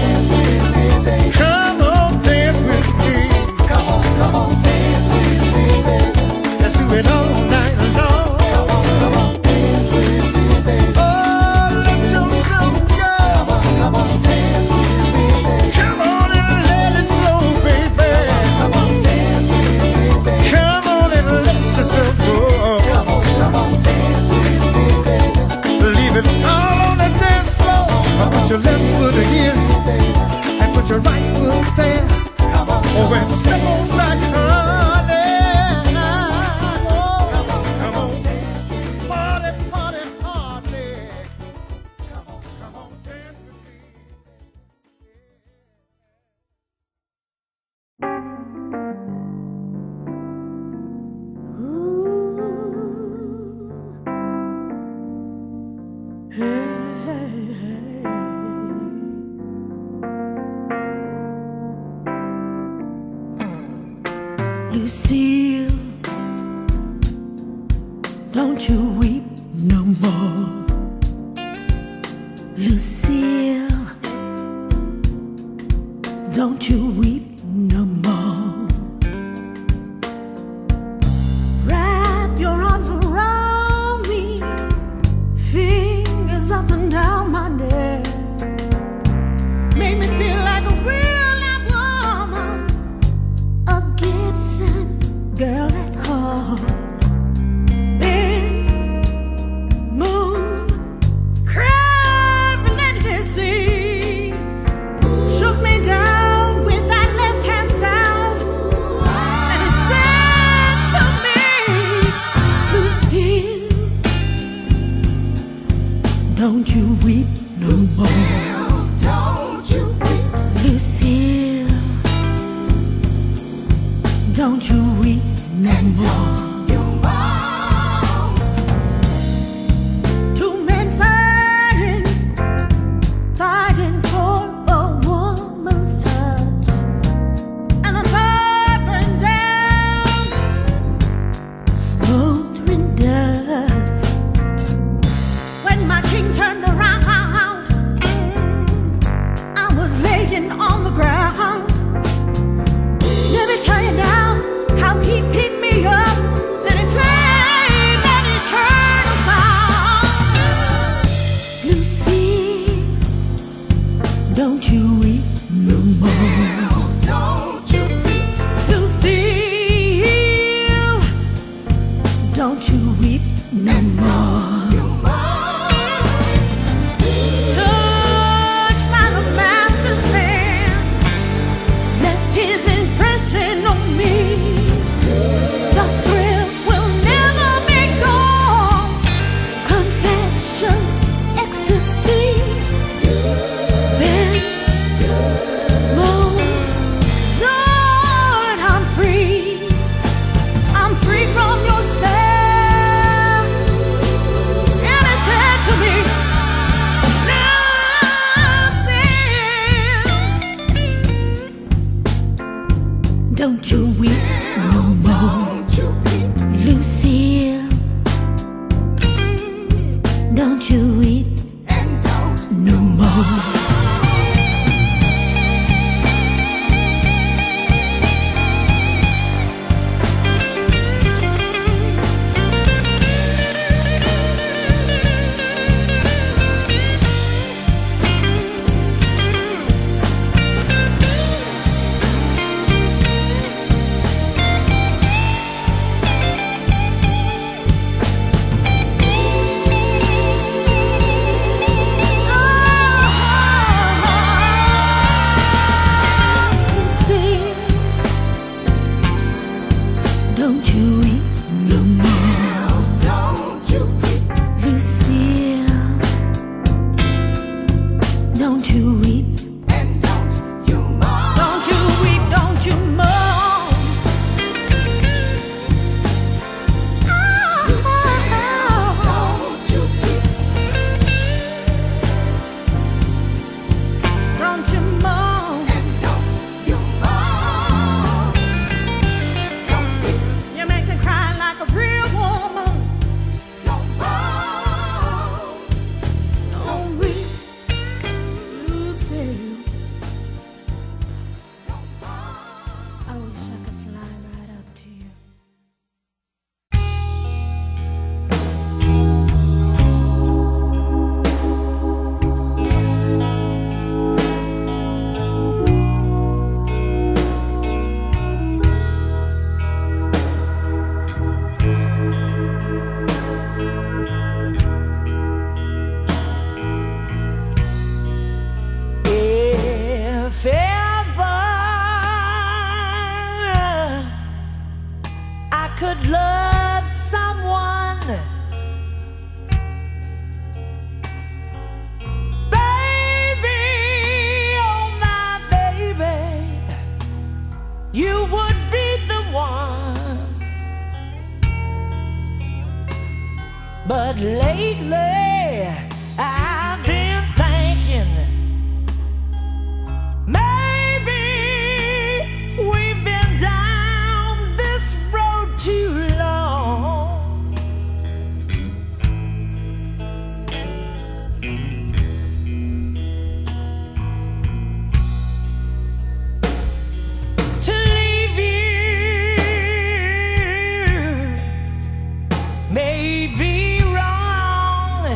Come on, dance with me. Come on, dance with me, baby. Let's do it all night long. Come on, dance with me, baby. Oh, let yourself go. Come on, dance with me, baby. Come on and let it flow, baby. Come on, dance with me, baby. Come on and let yourself go. Come on, dance with me, baby. Leave it all on the dance floor. Put your left foot here and put your right foot there. Oh, and step on back, honey. Oh, come on, party, party, party. Come on, dance with me. Lucille, don't you weep no more. Lucille, don't you weep no more. Wrap your don't you weep no more. Don't you weep. Lucille, don't you weep no more. You mourn. Two men fighting for a woman's touch, and a burning down, smoldering dust. When my king turned around, I was laying on the ground. Let me tell you now how he picked me up, and he played that eternal song. Lucy, don't you weep no more. Don't you weep. Lucille, don't you weep no more. Touch by the master's hands, left his impression on me. The thrill will never be gone. Confessions, ecstasy, bend, moan. Lord, I'm free. I'm free from your spell. And it said to me, Lucille, don't you weep no more. Lucille, don't you weep no more. Lucille, don't you weep no more. Don't you weep. Lucille, don't you weep. And don't you mourn. Don't you weep, don't you mourn. Don't you weep. Don't you mourn. And don't you mourn. Don't weep. You make me cry like a real woman. Don't mourn. Don't weep, Lucille. I wish I could fly right up to you. If ever I could love someone, baby, oh my baby, you would be the one. But lately I've been thinking, maybe we've been down this road too long. To leave you may be wrong.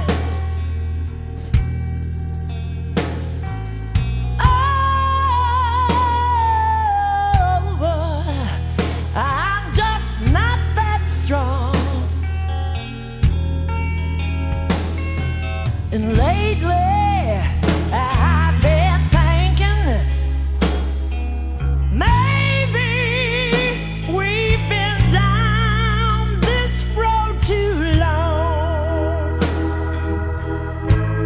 And lately I've been thinking maybe we've been down this road too long.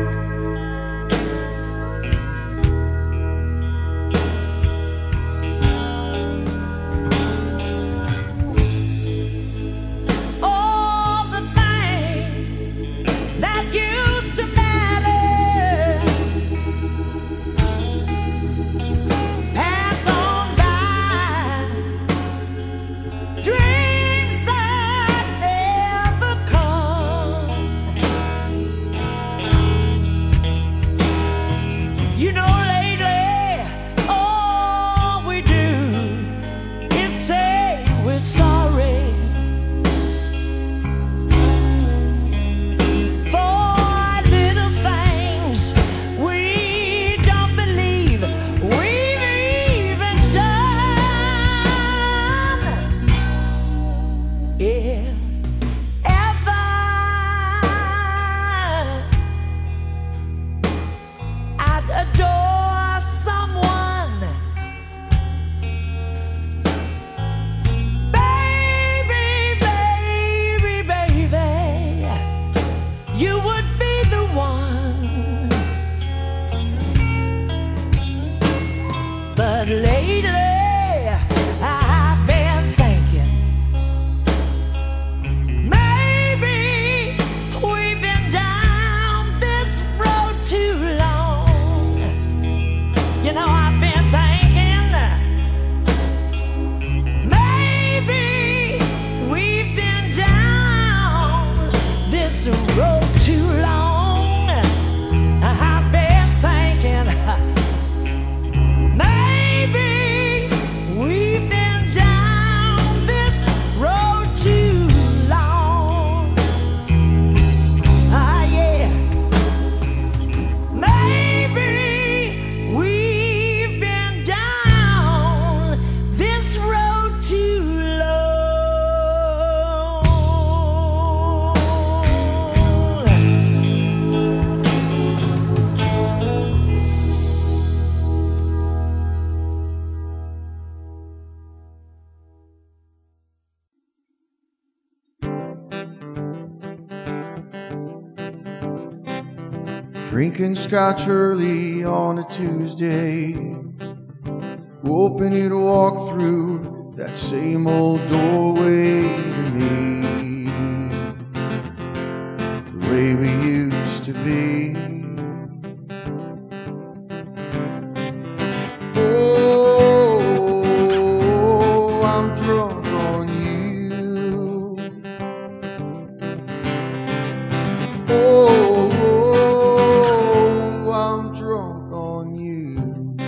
would be the one. But lately I've been thinking maybe we've been down this road too long. You know, I've been thinking maybe we've been down this road too long. I've been thinking maybe we've been down this road too long. Ah, yeah. Maybe we've been down this road too long. Drinking scotch early on a Tuesday, hoping you'd walk through that same old doorway to me, the way we used to be. Oh, I'm drunk on you. Oh, I'm drunk on you.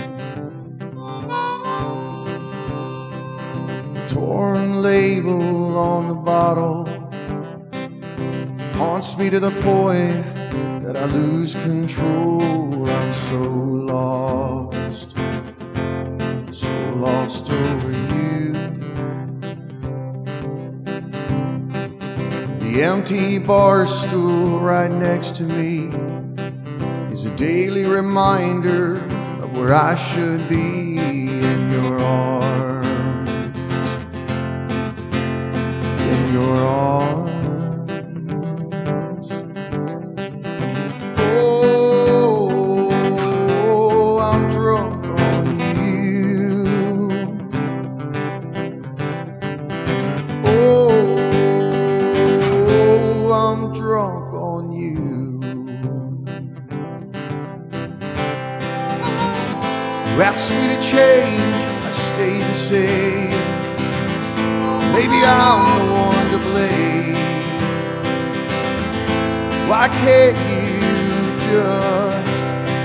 Torn label on the bottle haunts me to the point that I lose control. I'm so lost over you. The empty bar stool right next to me is a daily reminder of where I should be in your arms, in your arms. Oh, I'm drunk on you. Oh, I'm drunk on you. You asked me to change, I stayed the same. Maybe I'm the one to blame. Why can't you just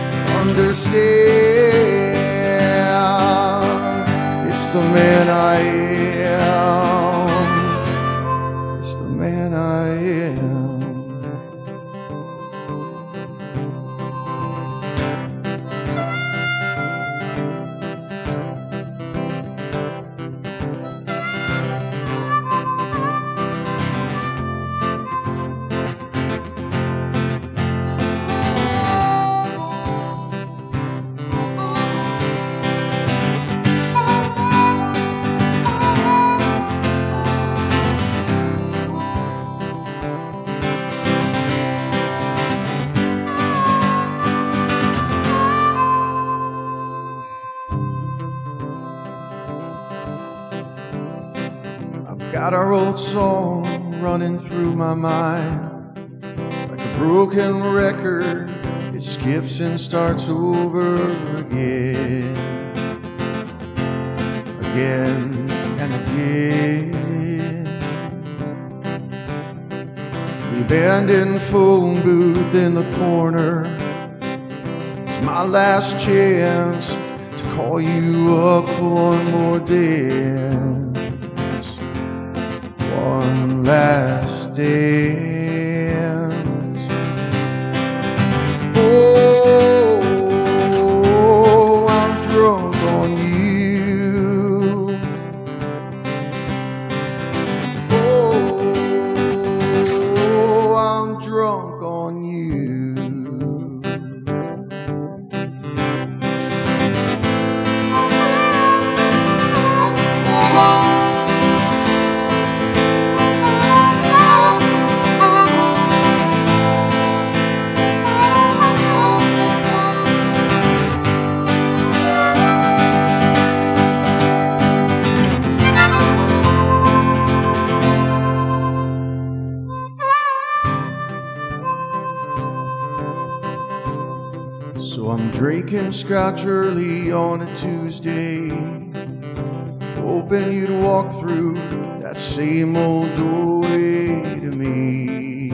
understand? It's the man I am. It's the man I am. Got our old song running through my mind like a broken record. It skips and starts over again, again and again. The abandoned phone booth in the corner is my last chance to call you up for one more dance. One last dance. Oh, I'm drunk on you. Oh, I'm drunk on you. So I'm drinking scotch early on a Tuesday, hoping you'd walk through that same old doorway to me,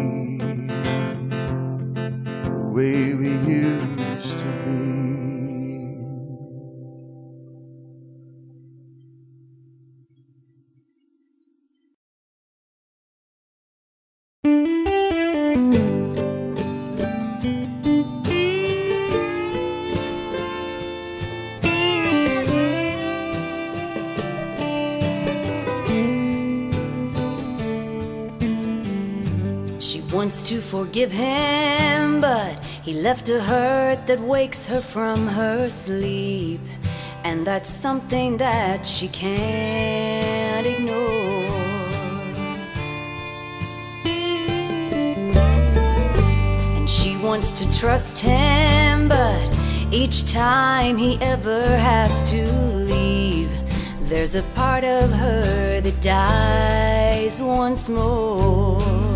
the way we used to be. Wants to forgive him, but he left a hurt that wakes her from her sleep, and that's something that she can't ignore. And she wants to trust him, but each time he ever has to leave, there's a part of her that dies once more.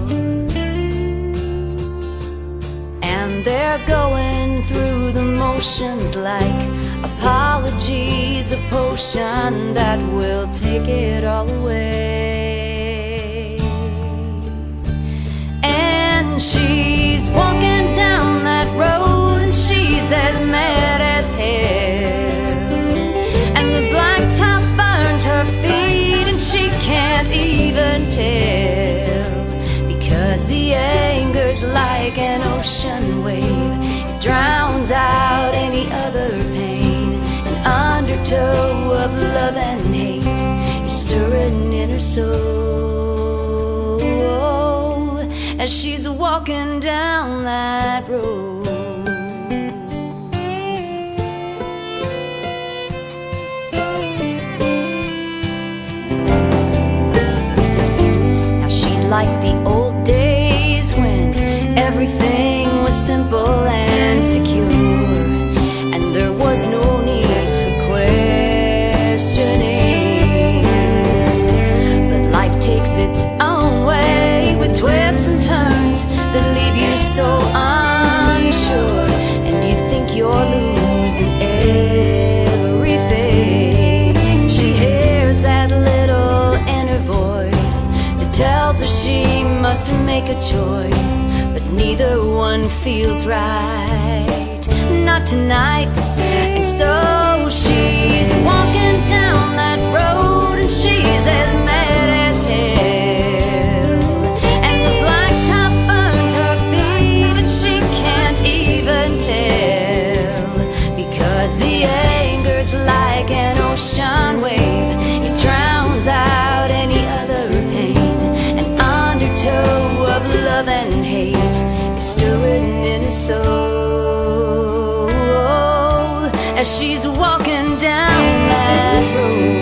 And they're going through the motions like apologies, a potion that will take it all away. And she's walking down that road and she's as mad as hell, and the black top burns her feet and she can't even tell, because the anger's like an ocean wave. It drowns out any other pain. An undertow of love and hate is stirring in her soul as she's walking down that road. Now she'd like the old days when everything was simple and secure, and there was no need for questioning. But life takes its own way with twists and turns that leave you so unsure, and you think you're losing everything. She hears that little inner voice that tells her she must make a choice, but neither one feels right, not tonight. And so she's walking down that road and she's as mad as hell, and the black top burns her feet and she can't even tell, because the anger's like an ocean wave. It drowns out any other pain. An undertow of love and hate is stirring in her soul as she's walking down that road.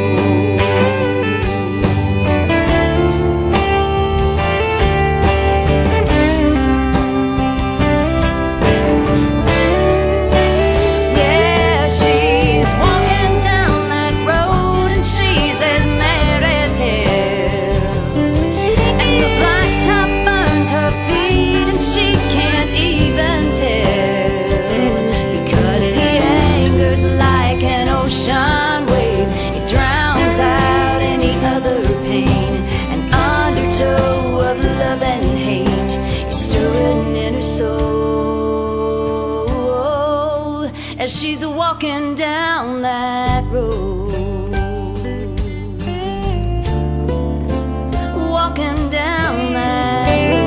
Yeah, she's walking down that road and she's as mad as hell, and the black top burns her feet and she can't even tell, because the anger's like an ocean wave. It drowns out any other pain. An undertow of love and hate is stirring in her soul as she's walking down that road, walking down that road.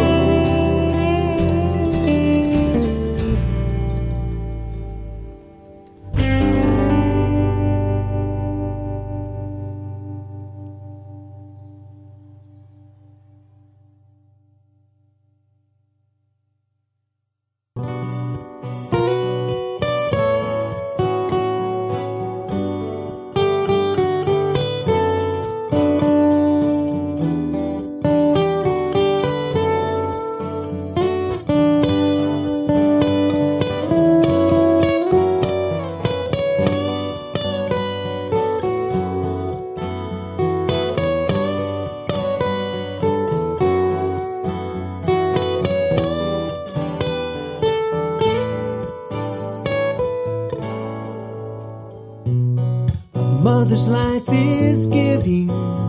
Mother's life is giving,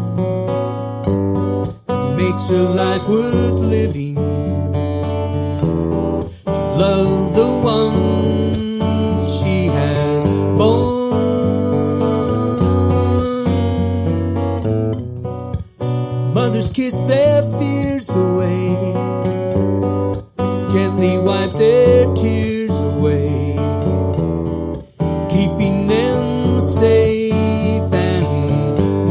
makes her life worth living. To love the one she has born. Mothers kiss their fears away, gently wipe their tears away, keeping them safe and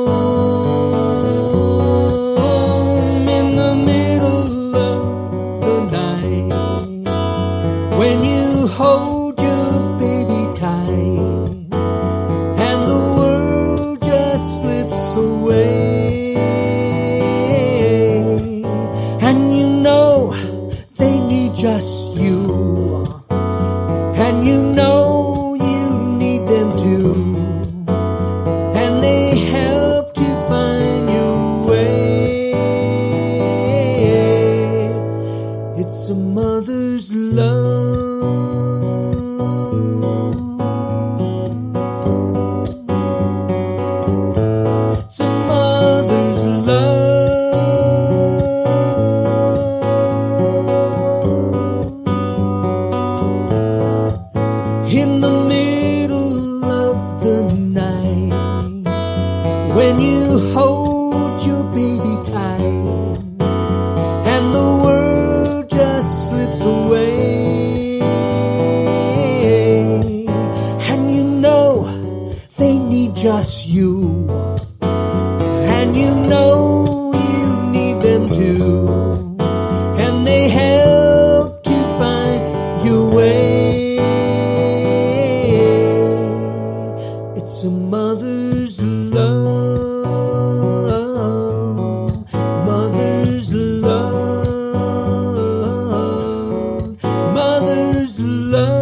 warm in the middle of the night. When you hold your baby tight and the world just slips away, and you know they need just you, and you know you need them too, and they help to find your way. It's a mother's love. It's a mother's love. In the middle of the night, when you hold your baby tight and the world just slips away, and you know they need just you, and you know you need them too, and they help to find your way. It's a mother's love, mother's love, mother's love.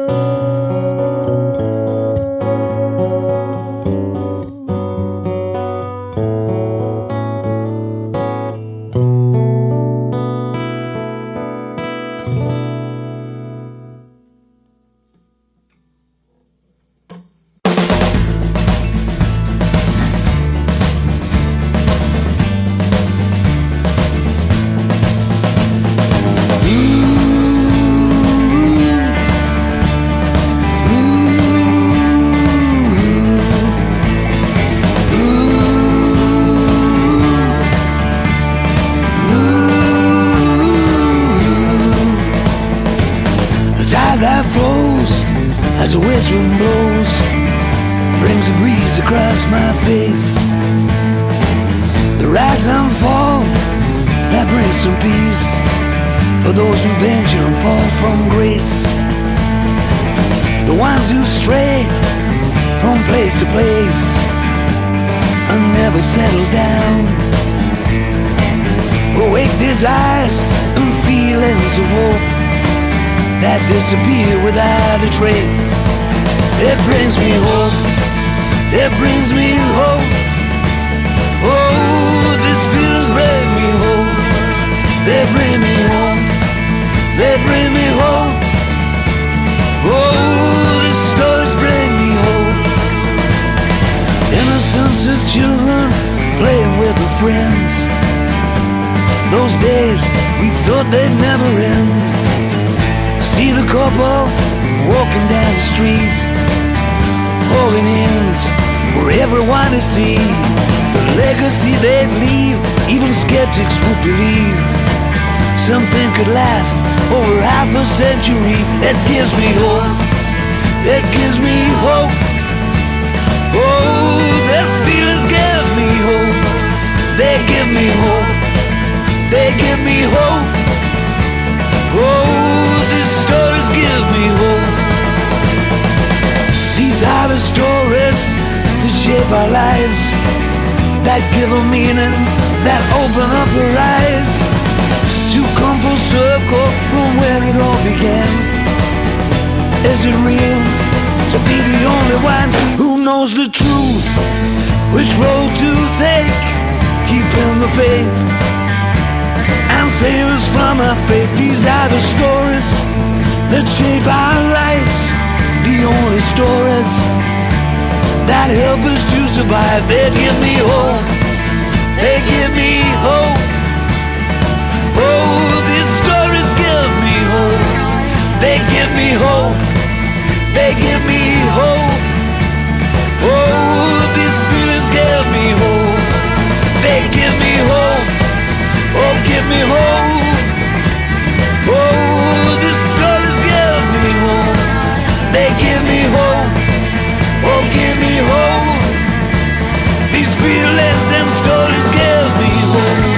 The tide that flows as the west wind blows brings a breeze across my face. The rise and fall that brings some peace for those who venture and fall from grace. The ones who stray from place to place and never settle down, awake desires and feelings of hope that disappear without a trace. It brings me hope, it brings me hope. Oh, these feelings bring me hope. They bring me hope, they bring me hope. Oh, these stories bring me hope. Innocence of children playing with their friends, those days we thought they'd never end. See the couple walking down the street, holding hands for everyone to see. The legacy they'd leave, even skeptics would believe something could last over half a century. It gives me hope, it gives me hope. Oh, these feelings give me hope. They give me hope, they give me hope. Oh, these stories give me hope. These are the stories that shape our lives, that give a meaning, that open up our eyes to come full circle from where it all began. Is it real to be the only one who knows the truth, which road to take, keeping the faith and save us from our fate? These are the stories that shape our lives, the only stories that help us to survive. They give me hope, they give me hope. Oh, these stories give me hope. They give me hope, they give me hope. Oh, these feelings give me hope. They give me hope, oh, give me hope. Oh, these stories give me hope. They give me hope, oh, give me hope. These feelings and stories give me hope.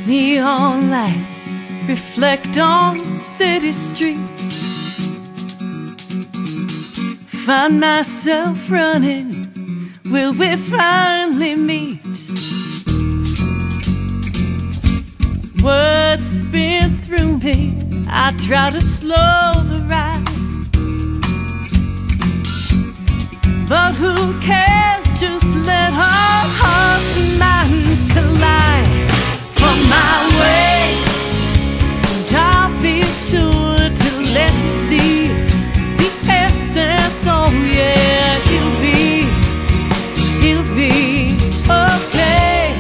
Neon lights reflect on city streets. Find myself running, will we finally meet? Words spin through me, I try to slow the ride, but who cares, just let our hearts and minds collide. On my way, and I'll be sure to let you see the essence, oh yeah, he'll be okay.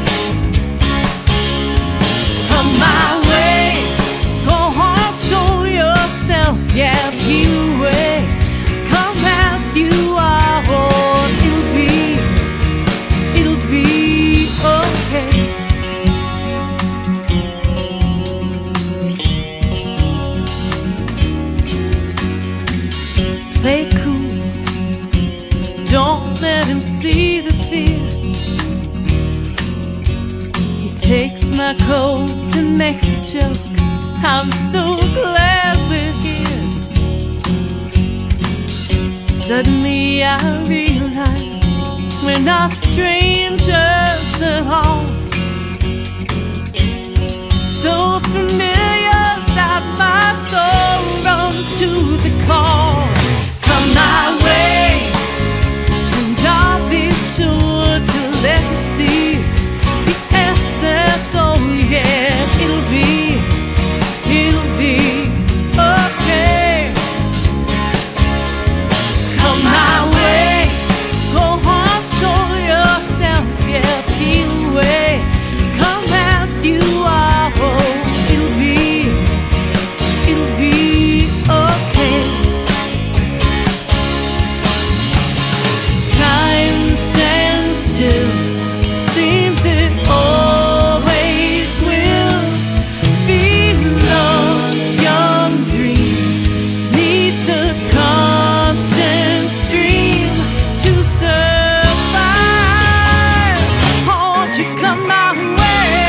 On my way, go on, show yourself, yeah, he'll wait. Come as you are, oh, it'll be okay. Play cool, don't let him see the fear. He takes my coat and makes a joke, I'm so glad we're here. Suddenly I realize we're not strangers at all. So familiar that my soul runs to the call. Come my way, and I'll be sure to let you see the essence, oh yeah, it'll be okay. Come my way, go on, show yourself, yeah, peel away. Come as you are, oh, it'll be okay. Time stands still, seems it always will. Be lost, young dream needs a constant stream to survive. Won't you come my way?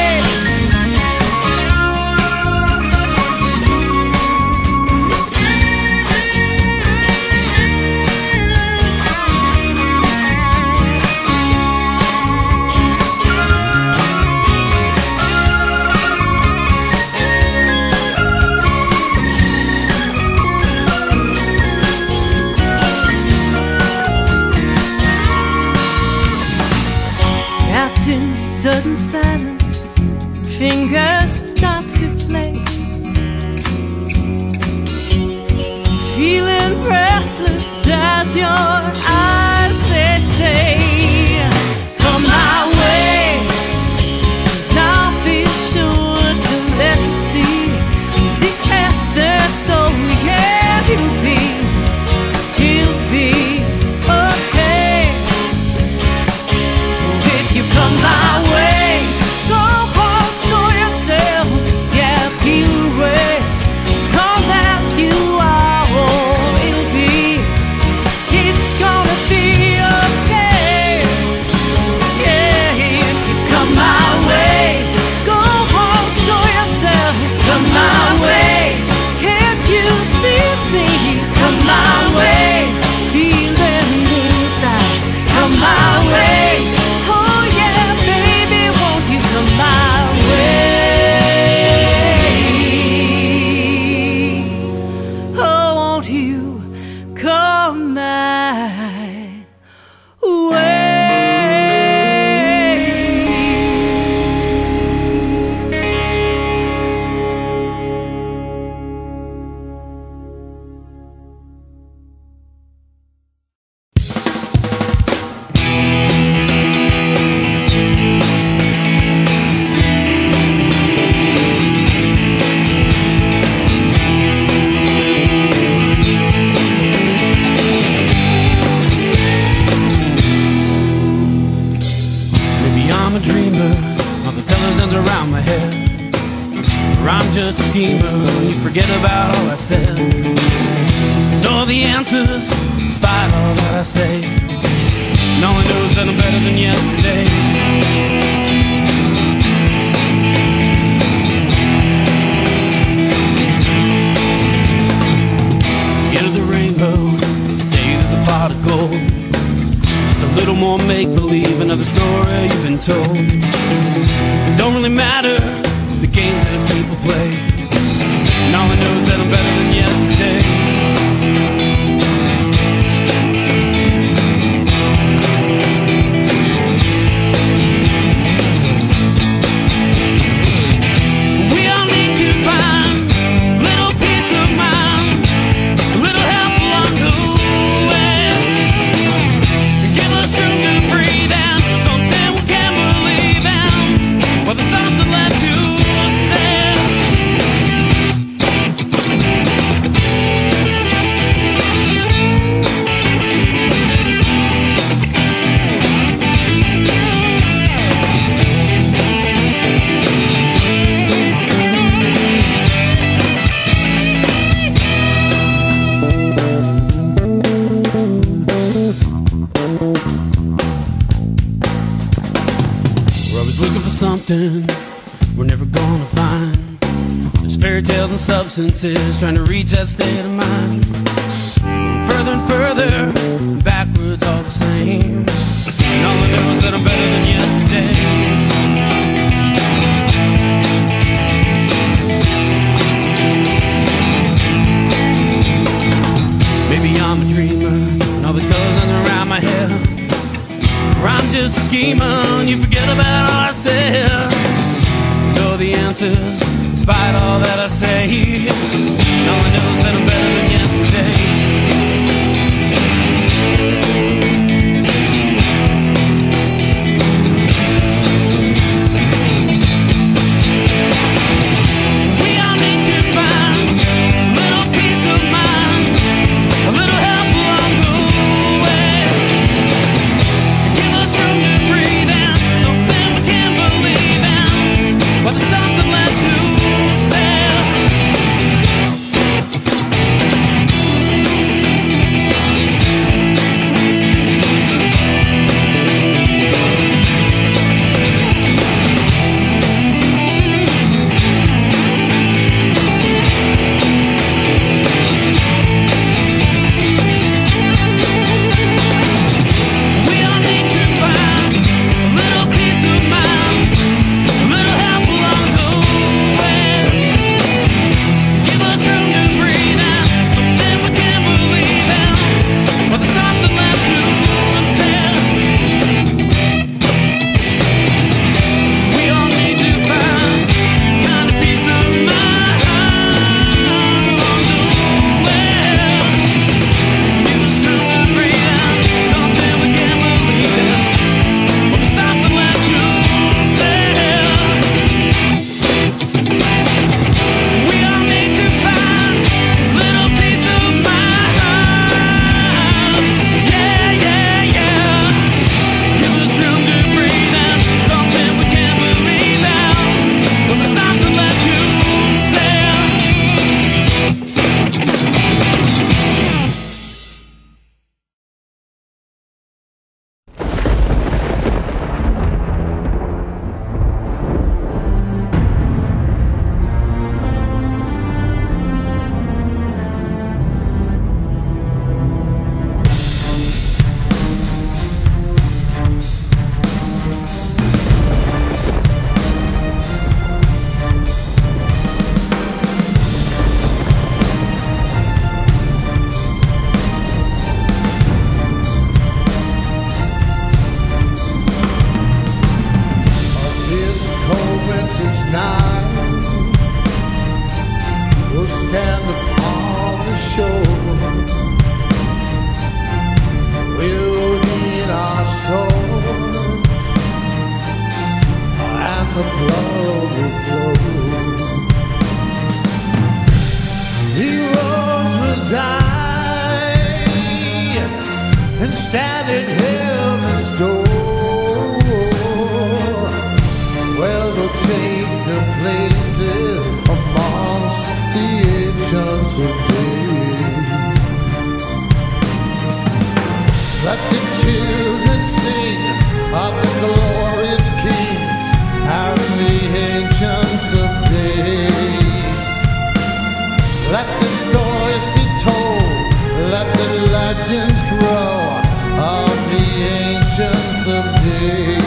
After sudden silence, fingers start to play, feeling breathless as your eyes, they say, come my way, and I'll be sure to let you see the essence, oh yeah, he'll be okay. If you come my way, go on, show yourself, yeah, peel away. Come as you are, oh, it's gonna be okay. Yeah, if you come my way, go on, show yourself, come my way. Can't you see me? Come my way, feeling inside, come my way. Oh yeah, baby, won't you come my way? Oh, won't you come my way? Maybe I'm a dreamer of the colors that around my head, or I'm just a schemer and you forget about all I said. Know the answers despite all that I say, and all I know is that I'm better than yesterday. the story you've been told. It don't really matter the games that people play. And all I know is that I'm better than yesterday. We all need to find a little peace of mind, a little help along the way. Give us room to breathe and something we can believe in. Well, there's something left to say. We're always looking for something we're never gonna find. There's fairy tales and substances trying to reach that state of mind. Further and further, backwards all the same. And all I know is that I'm better than yesterday. Maybe I'm a dreamer, and all the colors around my head. Or I'm just a schemer, and you forget about all I said. Know the answers, despite all that I say. And all I know is that I'm better than yesterday. We all need to find a little peace of mind, a little help along the way. Give us room to breathe in, something we can believe in. Well, there's something left to say. We all need to find a little peace of mind, a little help along the way. Give us room to breathe in, something we can believe in. Well, there's something left to say. We all need to find kind of peace of mind along the way. Give us room to breathe in, something we can believe in. Well, there's something left to say. We all need to find a little peace of mind. Yeah, yeah, yeah. Give us room to breathe in, something we can believe in. Well, there's something left to say. This cold winter's night, we'll stand upon the shore. We'll need our swords, and the blood will flow. Heroes will die and stand at heaven's door. Well, they'll take their places amongst the ancients of days. Let the children sing of the glorious kings and the ancients of days. Let the stories be told, let the legends grow of the ancients of days.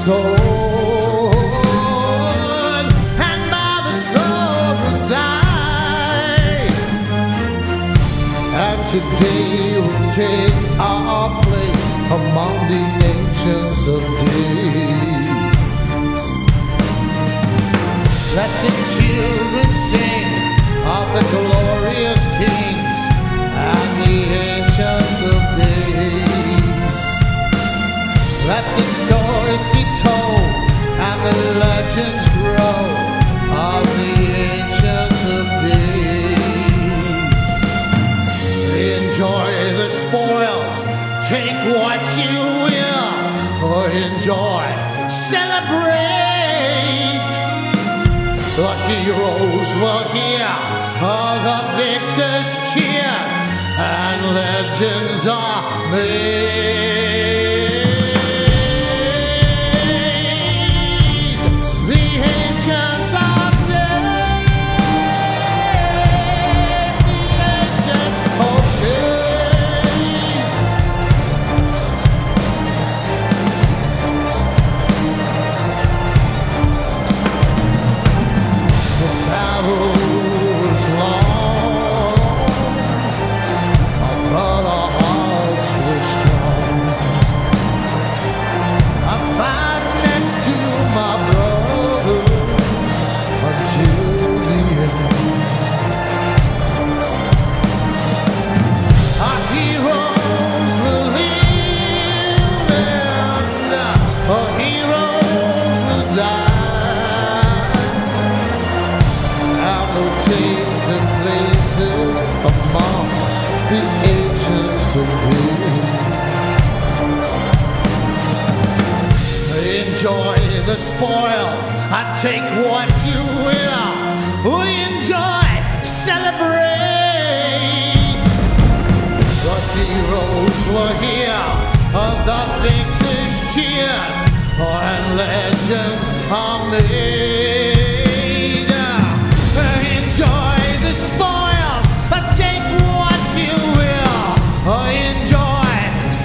sword, and by the sword will die. And today will take our place among the ancients of days. Let the children sing of the glorious kings and the ancients of days. Let the stories be told and the legends grow of the ancients of days. Enjoy the spoils, take what you will, or enjoy, celebrate. The heroes will hear all the victors' cheers, and legends are made. The ancients of days, the ancients of days. The battle was long, but our hearts were strong. I fight next to my brothers until the end. Our heroes will live and our heroes will die. I will take the places among the ancients of days. Enjoy the spoils, I take what you will. We enjoy, celebrate. The heroes were here, of the victors' cheers, and legends are made. Enjoy the spoils, but take what you will. Enjoy,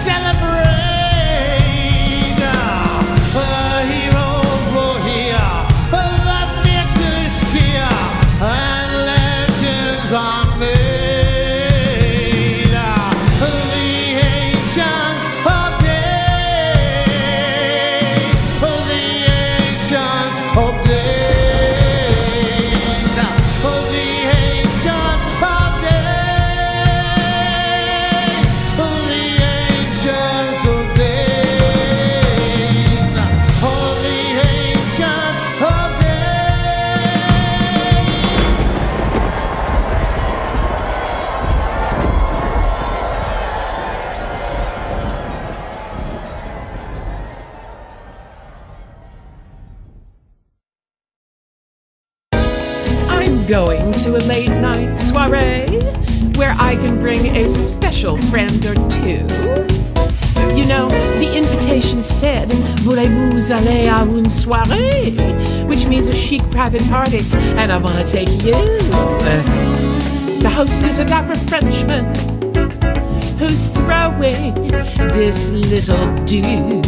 celebrate. The heroes will hear, the victors cheer, and legends are made. The ancients of days, the ancients of days, the ancients of days, the ancients of days, the ancients of days. I'm going to a late night soiree where I can bring a special friend or two. You know, the invitation said, voulez-vous aller à une soirée? Which means a chic private party, and I want to take you. The host is a dapper Frenchman who's throwing this little dude.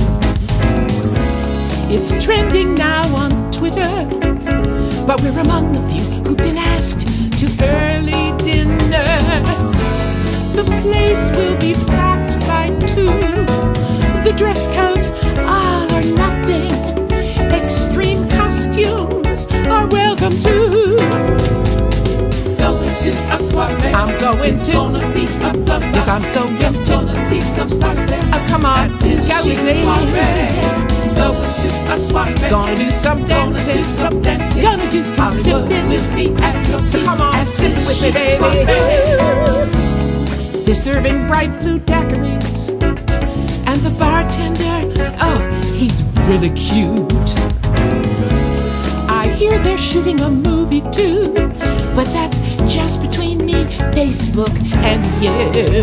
It's trending now on Twitter, but we're among the few who've been asked to early dinner. The place will be packed by 2. The dress codes all or nothing. Extreme costumes are welcome too. Going to a soiree. I'm going It's to. gonna be a blood. Yes, I'm going I'm to. gonna see some stars there. Oh, come on, At this go with chic me. soiree. Going to a soiree. Gonna do some dancing. Gonna do some dancing. Gonna do some Hollywood sipping. with me at your So feet. come on, At sip this with me, chic baby. soiree. They're serving bright blue daiquiris, and the bartender, oh, he's really cute. I hear they're shooting a movie too, but that's just between me, Facebook, and you.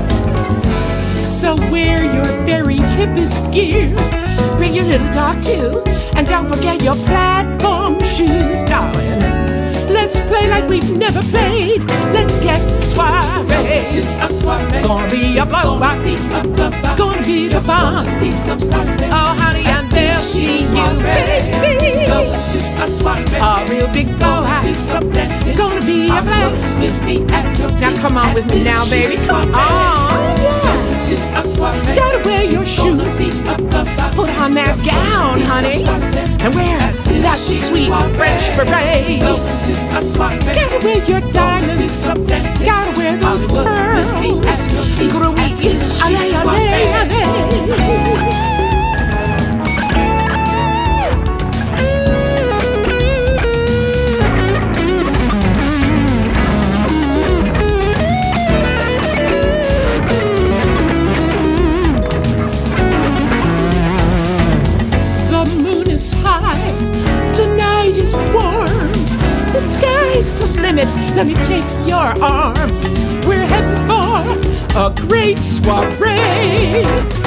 So wear your very hippest gear, bring your little dog too, and don't forget your platform shoes, darling. Let's play like we've never played. Let's get soiree. Gonna be a blowout. Gonna be the fun. Oh, honey, and they'll see you, baby. A real big blowout. Gonna be a blast. Now come on with me now, baby. Come on. Gotta wear your shoes. Put on that gown, honey. And wear that sweet French beret. Gotta wear your diamonds. Gotta wear those pearls. Groovy. Allez, allez, allez. Limit. Let me take your arm. We're heading for a great soiree.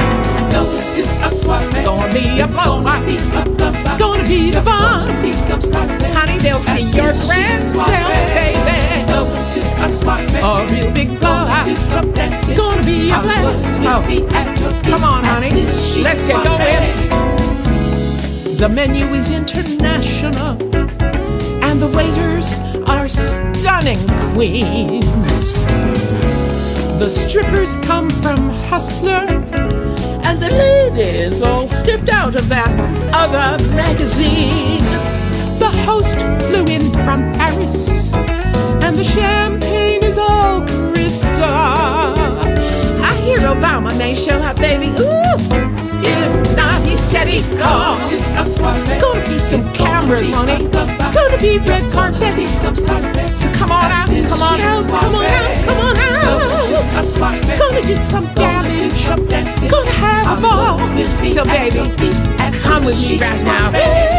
Gonna be a blowout. Gonna be the fun. Honey, they'll see your grand self, baby. A real big blowout. Gonna be a blast. Oh, come on, honey. Let's get going. The menu is international, and the waiters are stunning queens. The strippers come from Hustler, and the ladies all stepped out of that other magazine. The host flew in from Paris, and the champagne is all crystal. I hear Obama may show up, baby. Ooh! If not, he said he'd call. Gonna be some cameras, honey. Gonna be red carpet. So come on out, come on out, come on out, come on out. Gonna do some damage. Gonna have a ball. So baby, come with me right now.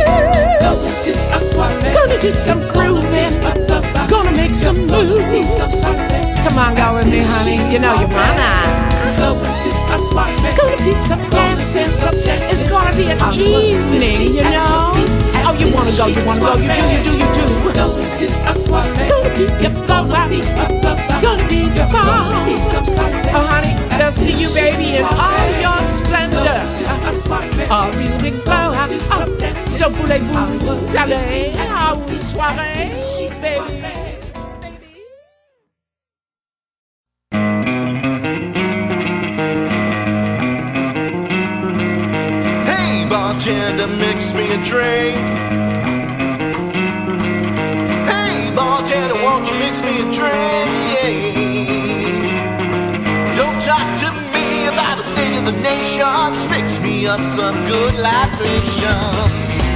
Gonna do some grooving. Gonna make some moves. Come on, go with me, honey. You know your mama. Gonna be some dancing. It's gonna be an evening, you know. Oh, you wanna go, you wanna go, you do, you do, you do. Gonna be your blowout. Gonna be your fun. Oh, honey, they'll see you, baby, in all your splendor. A real big blowout. So voulez-vous aller à une soirée, baby? Bartender, mix me a drink. Hey, bartender, won't you mix me a drink? Don't talk to me about the state of the nation. Just mix me up some good libation.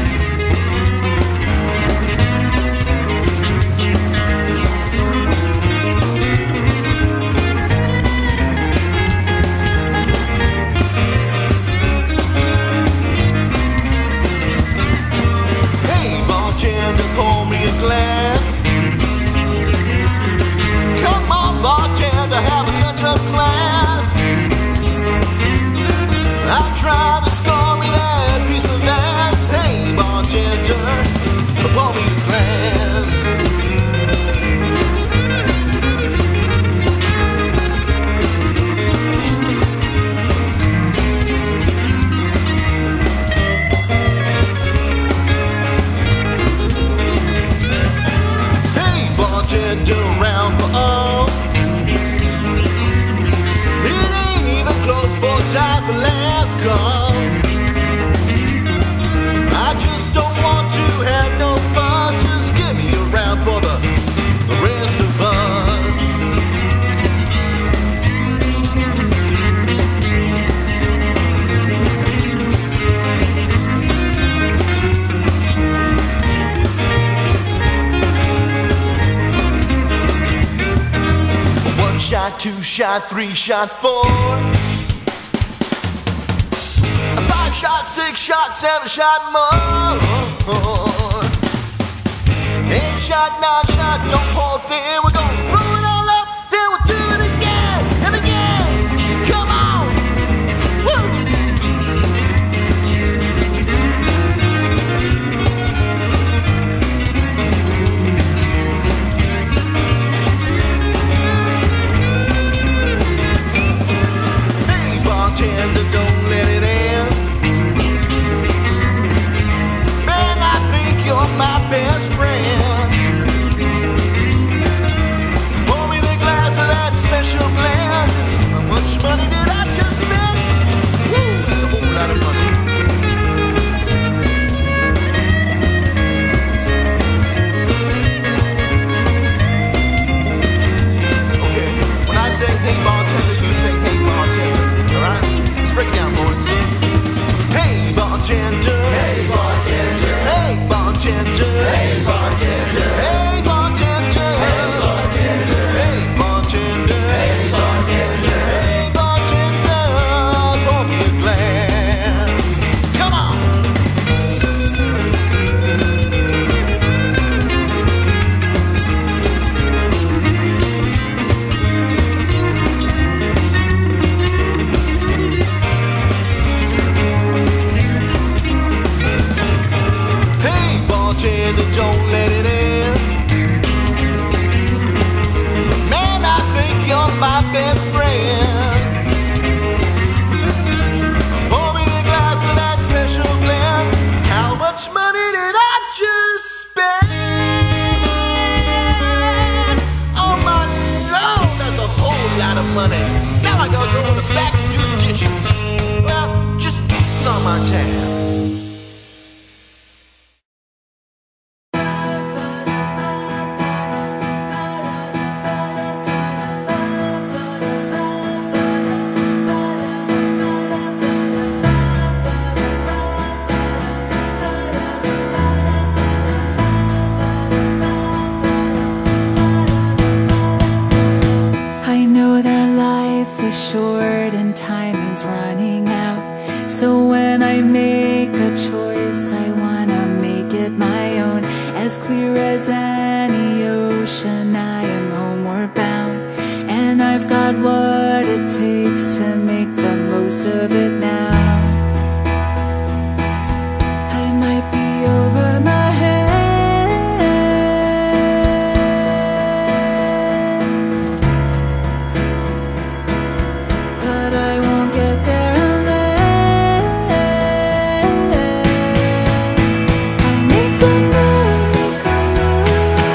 Pour me a glass. Come on, bartender, have a touch of class. I'm trying to score me that piece of ass. Hey, bartender, pour me a glass. Around for all. It ain't even close for time for last call. I just don't want to have no fun. Just give me a round for the rest of us. Shot, 2 shot, 3 shot, 4. 5 shot, 6 shot, 7 shot more. 8 shot, 9 shot, don't pour thin. We're gonna throw it all up, then we'll do it again and again. Come on. Woo. money that I just spent. Oh my Lord, that's a whole lot of money. Now I gotta go to the back and do the dishes. Well, just not my time. Short and time is running out. So when I make a choice, I wanna make it my own. As clear as any ocean, I am homeward bound. And I've got what it takes to make the most of it now. I might be over my head, but I won't get there unless I make a move,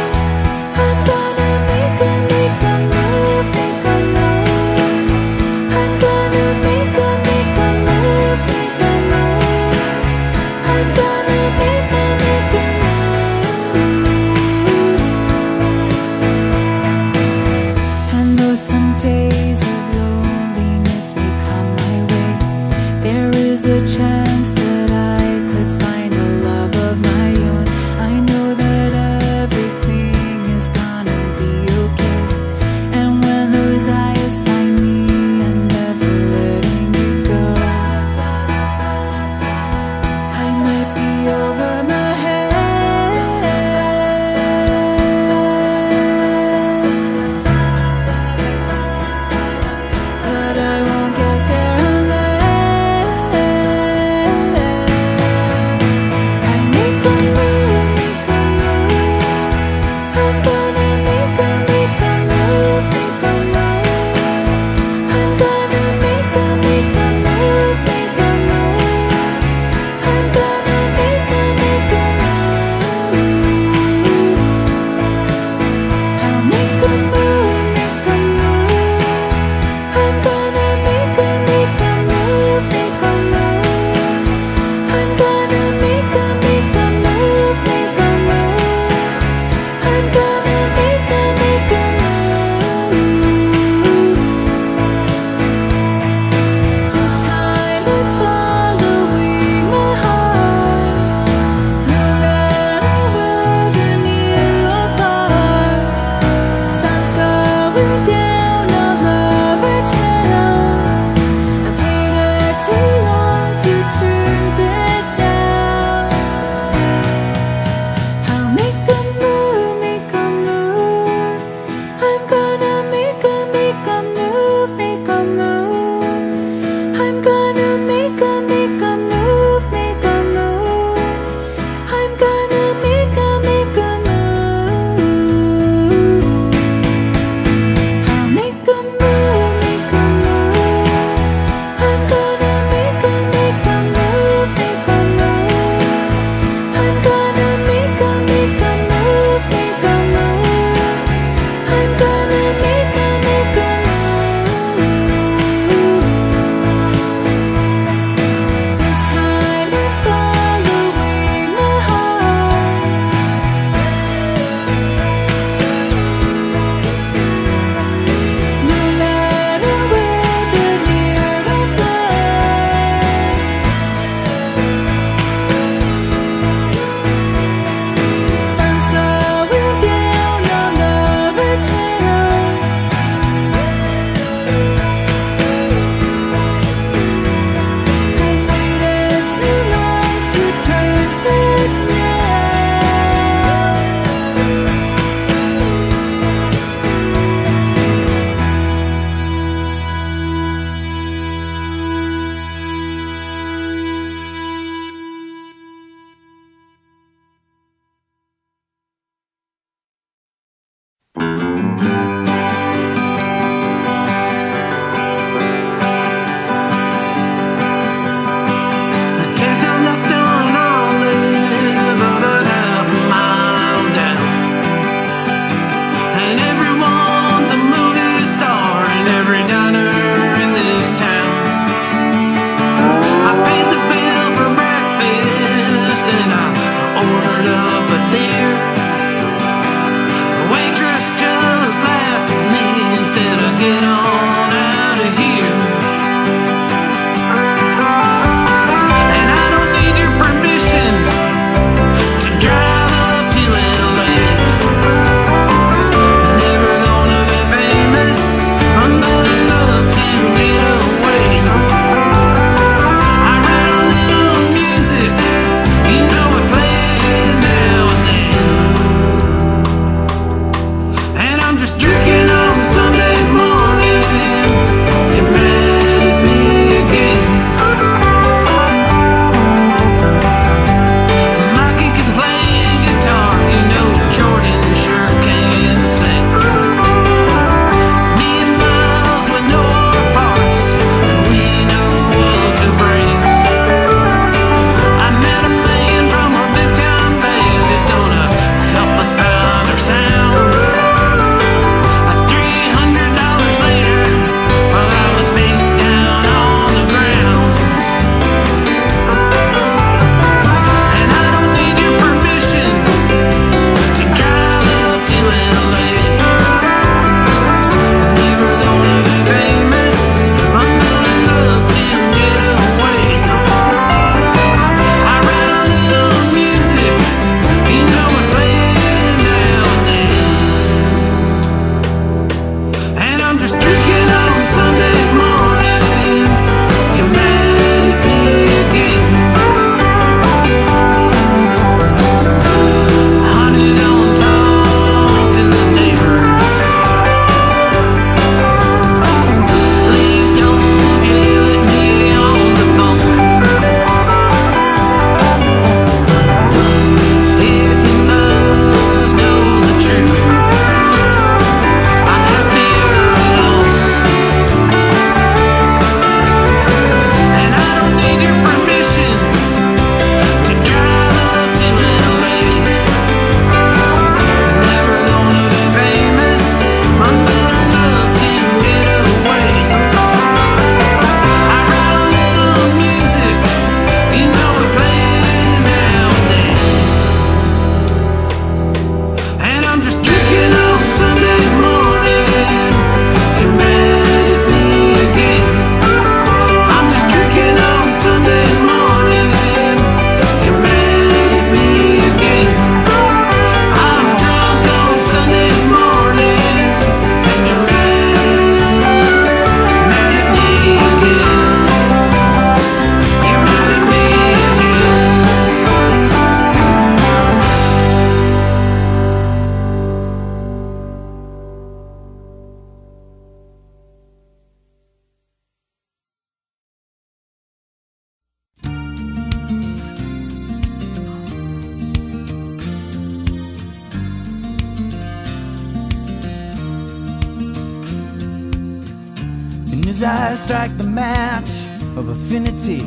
as I strike the match of affinity,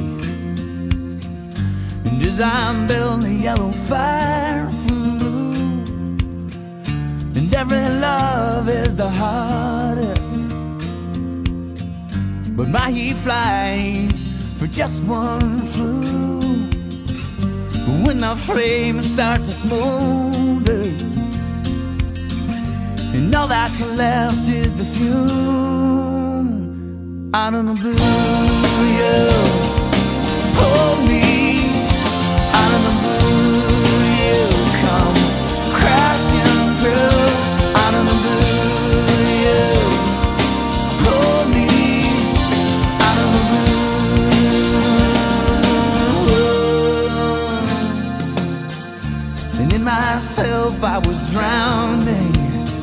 and as I'm building a yellow fire from blue, and every love is the hardest, but my heat flies for just one flue. When the flames start to smolder, and all that's left is the fume. Out of the blue, you pull me. Out of the blue, you come crashing through. Out of the blue, you pull me. Out of the blue, and in myself I was drowning.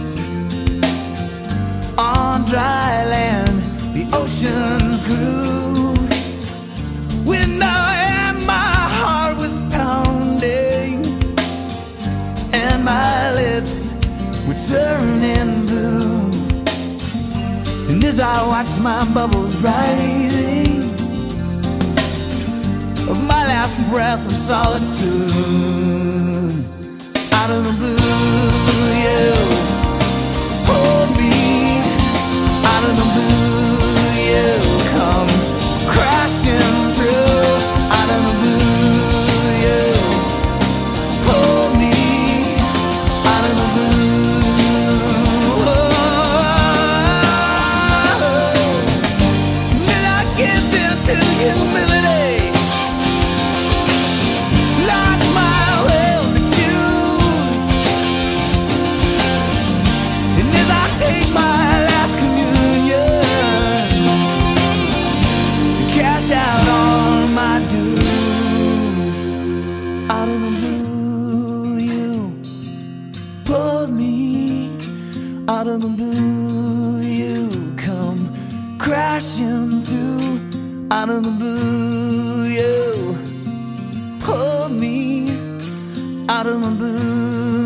On dry land, the oceans grew. With no air, my heart was pounding, and my lips were turning blue. And as I watched my bubbles rising, of my last breath of solitude, out of the blue, you pulled me. Out of the blue, you come crashing through. Out of the blue, you pull me. Out of the blue, did I give in to humility? Lost my will to choose. And as I take my cash out all my dues. Out of the blue, you pulled me. Out of the blue, you come crashing through. Out of the blue, you pulled me. Out of the blue.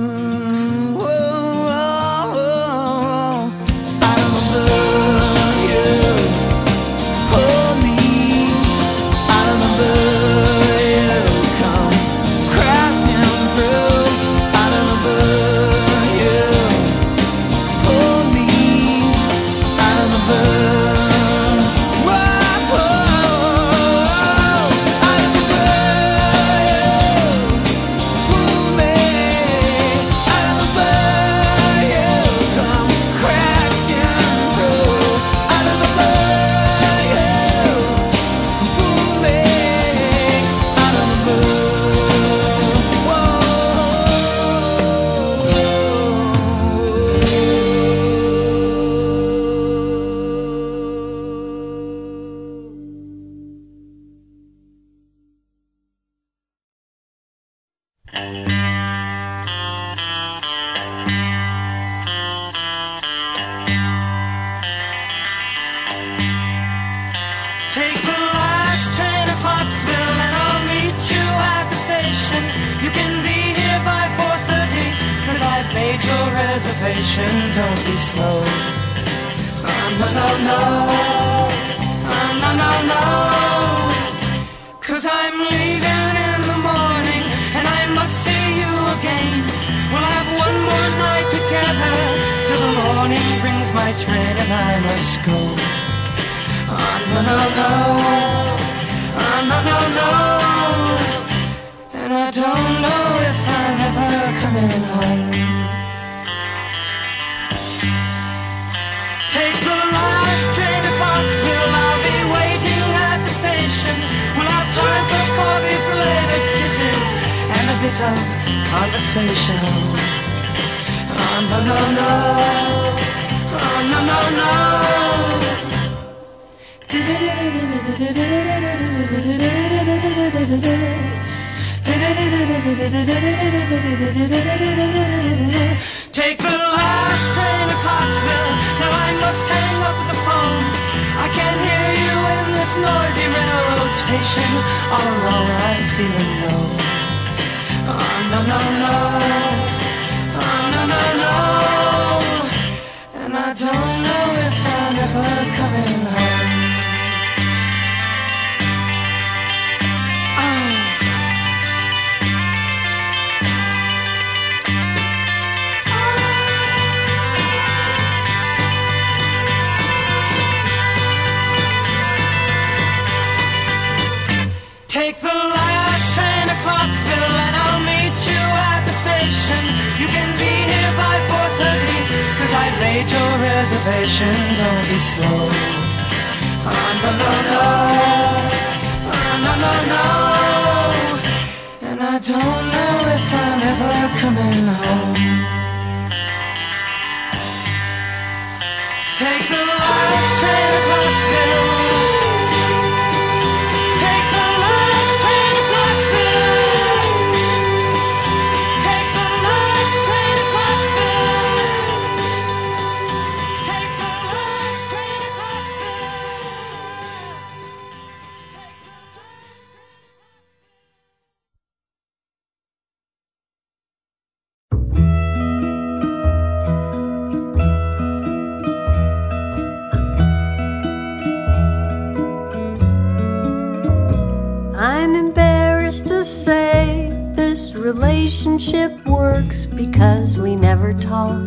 Don't be slow. No, no, no. No, no, no. 'Cause I'm leaving in the morning, and I must see you again. We'll have one more night together till the morning brings my train, and I must go. No, no, no. No, no, no. And I don't know if I'm ever coming home. Take the last train to Clarksville, I'll be waiting at the station. We'll have time for coffee, flavored kisses, and a bit of conversation. Oh, no, no, no. Oh, no, no, no. Take the last train to Clarksville. Now I must hang up the phone. I can't hear you in this noisy railroad station. All alone I'm feeling low. Oh, no, no, no. Oh, no, no, no. And I don't know if I'm ever coming home. made your reservation, don't be slow. No, no, no. No, no, no. And I don't know if I'm ever coming home. Take the last train to Clarksville. Take the last train to Clarksville. Take the last train to Clarksville. Take the last train to I'm embarrassed to say this relationship works because we never talk.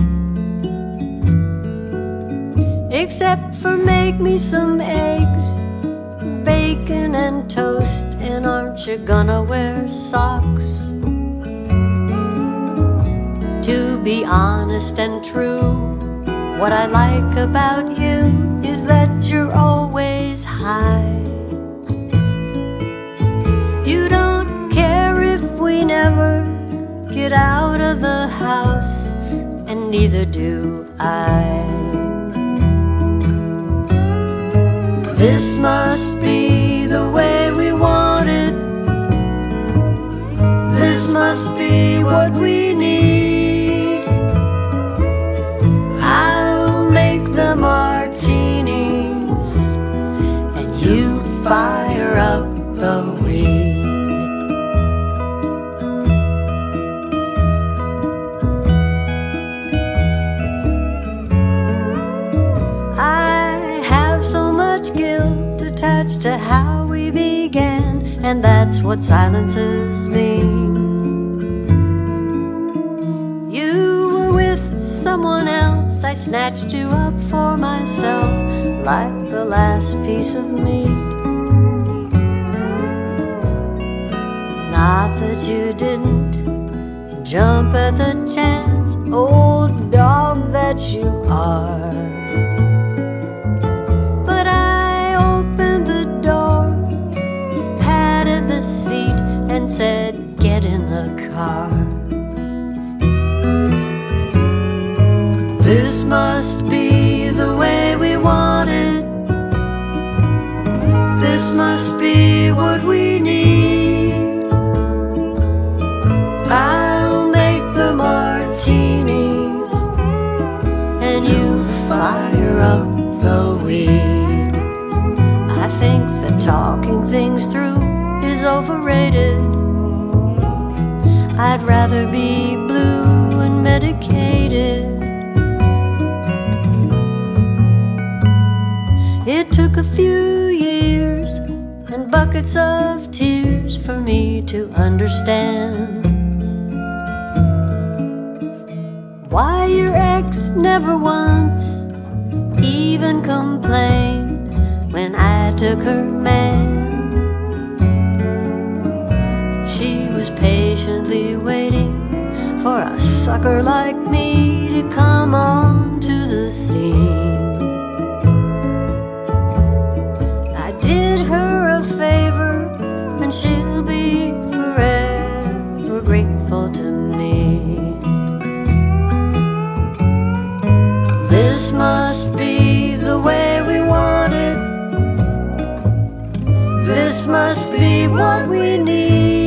Except for make me some eggs, bacon and toast, and aren't you gonna wear socks? To be honest and true, what I like about you is that you're always high. You don't care if we never get out of the house, and neither do I. This must be the way we want it. This must be what we need. I'll make the martinis, and you fire up the weed. Attached to how we began, and that's what silences me. You were with someone else, I snatched you up for myself like the last piece of meat. Not that you didn't jump at the chance, old dog that you are. And said, get in the car. This must be the way we want it. This must be what we need. I'll make the martinis, and you fire up the weed. I think that talking things through is overrated. I'd rather be blue and medicated. It took a few years and buckets of tears for me to understand why your ex never once even complained when I took her man. She was patiently waiting for a sucker like me to come on to the scene. I did her a favor, and she'll be forever grateful to me. This must be the way we want it. This must be what we need.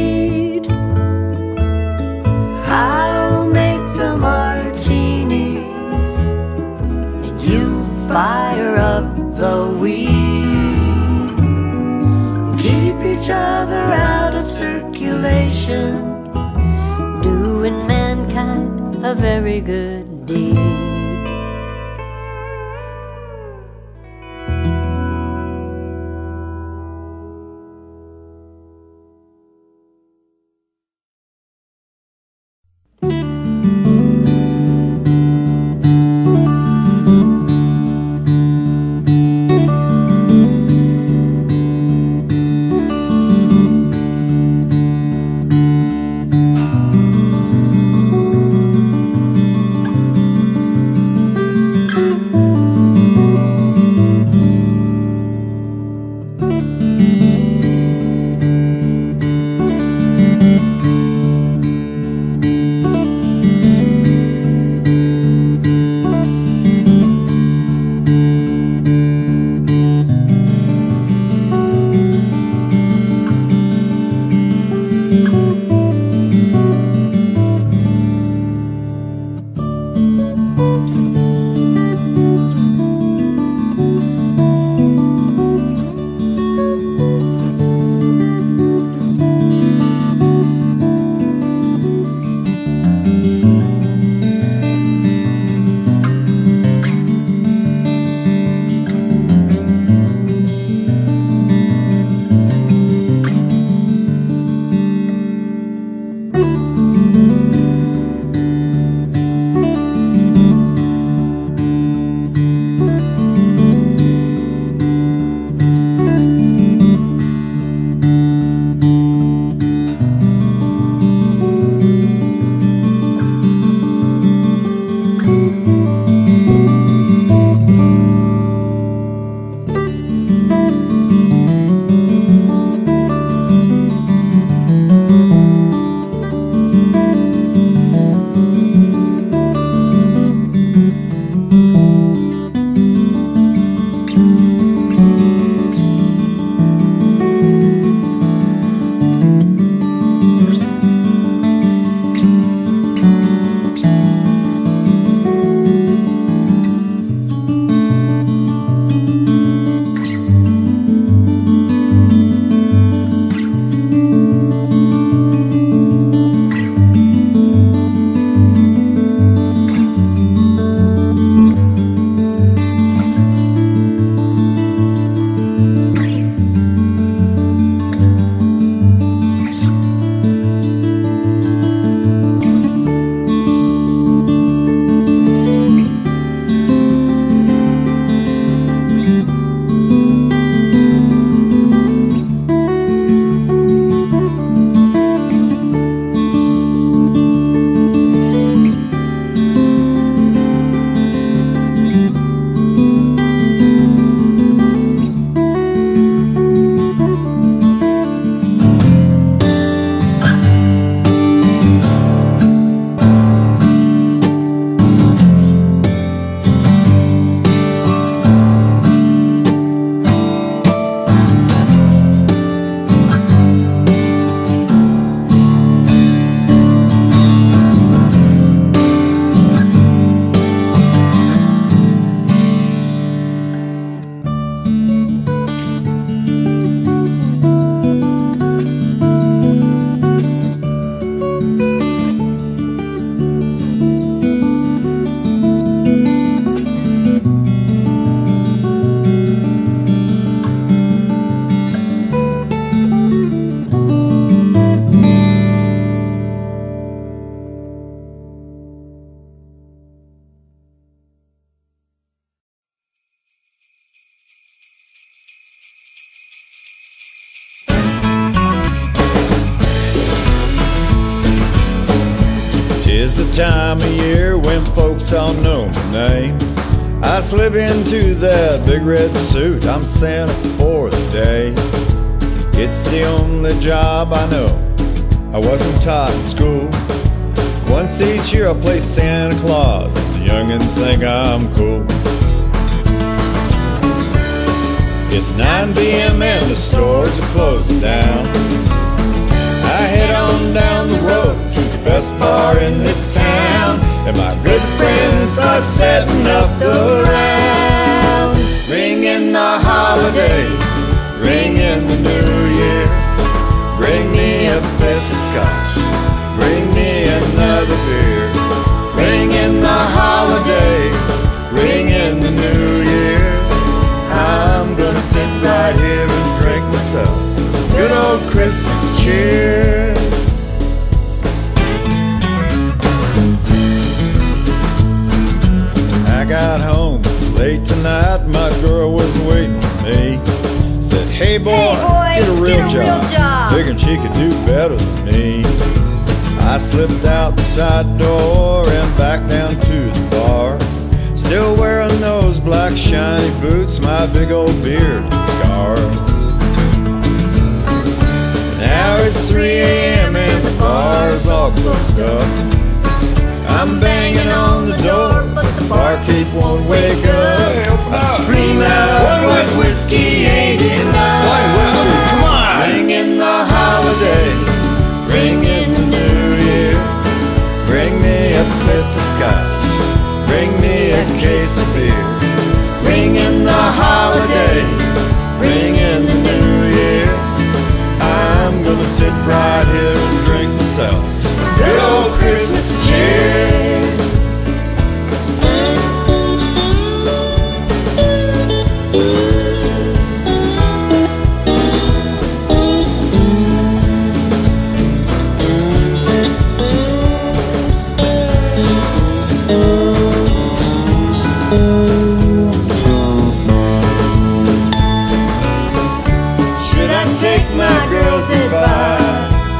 I'll make the martinis, and you fire up the weed. Keep each other out of circulation, doing mankind a very good deed. 'Tis the time of year when folks all know my name. I slip into that big red suit, I'm Santa for the day. It's the only job I know I wasn't taught in school. Once each year I play Santa Claus, and the youngins think I'm cool. It's 9 p.m. and the stores are closing down. I head on down the road to the best bar in this town, and my good friends are setting up the rounds. Ring in the holidays, ring in the new year. Bring me a fifth of scotch, bring me another beer. Ring in the holidays, ring in the new year. I'm gonna sit right here and drink myself some good old Christmas cheer. I got home late tonight, my girl was waiting for me. Said, hey boy, get a real job. Figuring she could do better than me. I slipped out the side door and back down to the bar, still wearing those black shiny boots, my big old beard and scar. Now it's 3 a.m. and the bar's all closed up. I'm banging on the door, but the barkeep won't wake up. I scream out, "White whiskey ain't enough." White whiskey, come on! Ring in the holidays, ring in the new year. Bring me a fifth of scotch, bring me a case of beer. Ring in the holidays, ring in the new year. I'm gonna sit right here and drink myself some good old Christmas cheer. Should I take my girl's advice?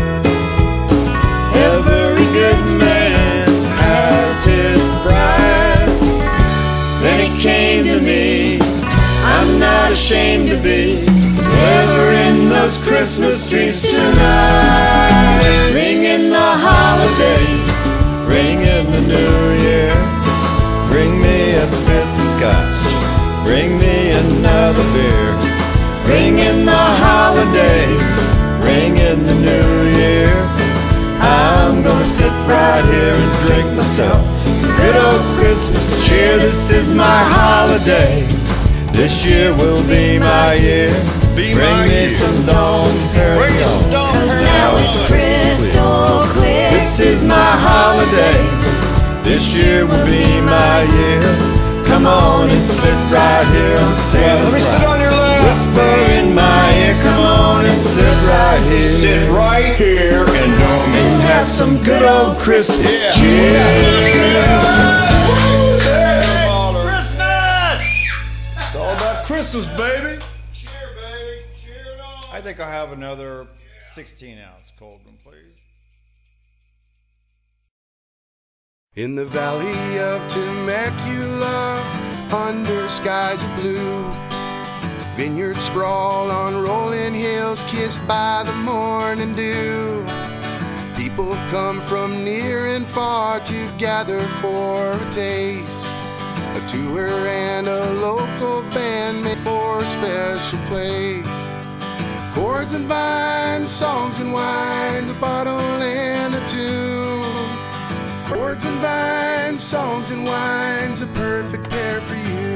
Every good man has his price. Then he came to me, I'm not ashamed to be ever in those Christmas trees tonight. Ring in the holidays, ring in the new year. Bring me a fifth of scotch, bring me another beer. Ring in the holidays, ring in the new year. I'm gonna sit right here and drink myself some good old Christmas cheer. This is my holiday, this year will be my year. Bring me some Dom Perignon, 'cause now it's crystal clear. This is my holiday, this year will be my year. Come on and sit right here on Santa's lap. Sit on your lap. Whisper in my ear, come on and sit right here. Sit right here and have some good old Christmas cheer. Christmas! It's all about Christmas, baby. Cheer, baby. Cheer it on. I think I'll have another 16-ounce cold one, please. In the valley of Temecula, under skies of blue, vineyards sprawl on rolling hills, kissed by the morning dew. People come from near and far to gather for a taste, a tour and a local band made for a special place. Chords and vines, songs and wines, a bottle and a tune. Chords and vines, songs and wines, a perfect pair for you.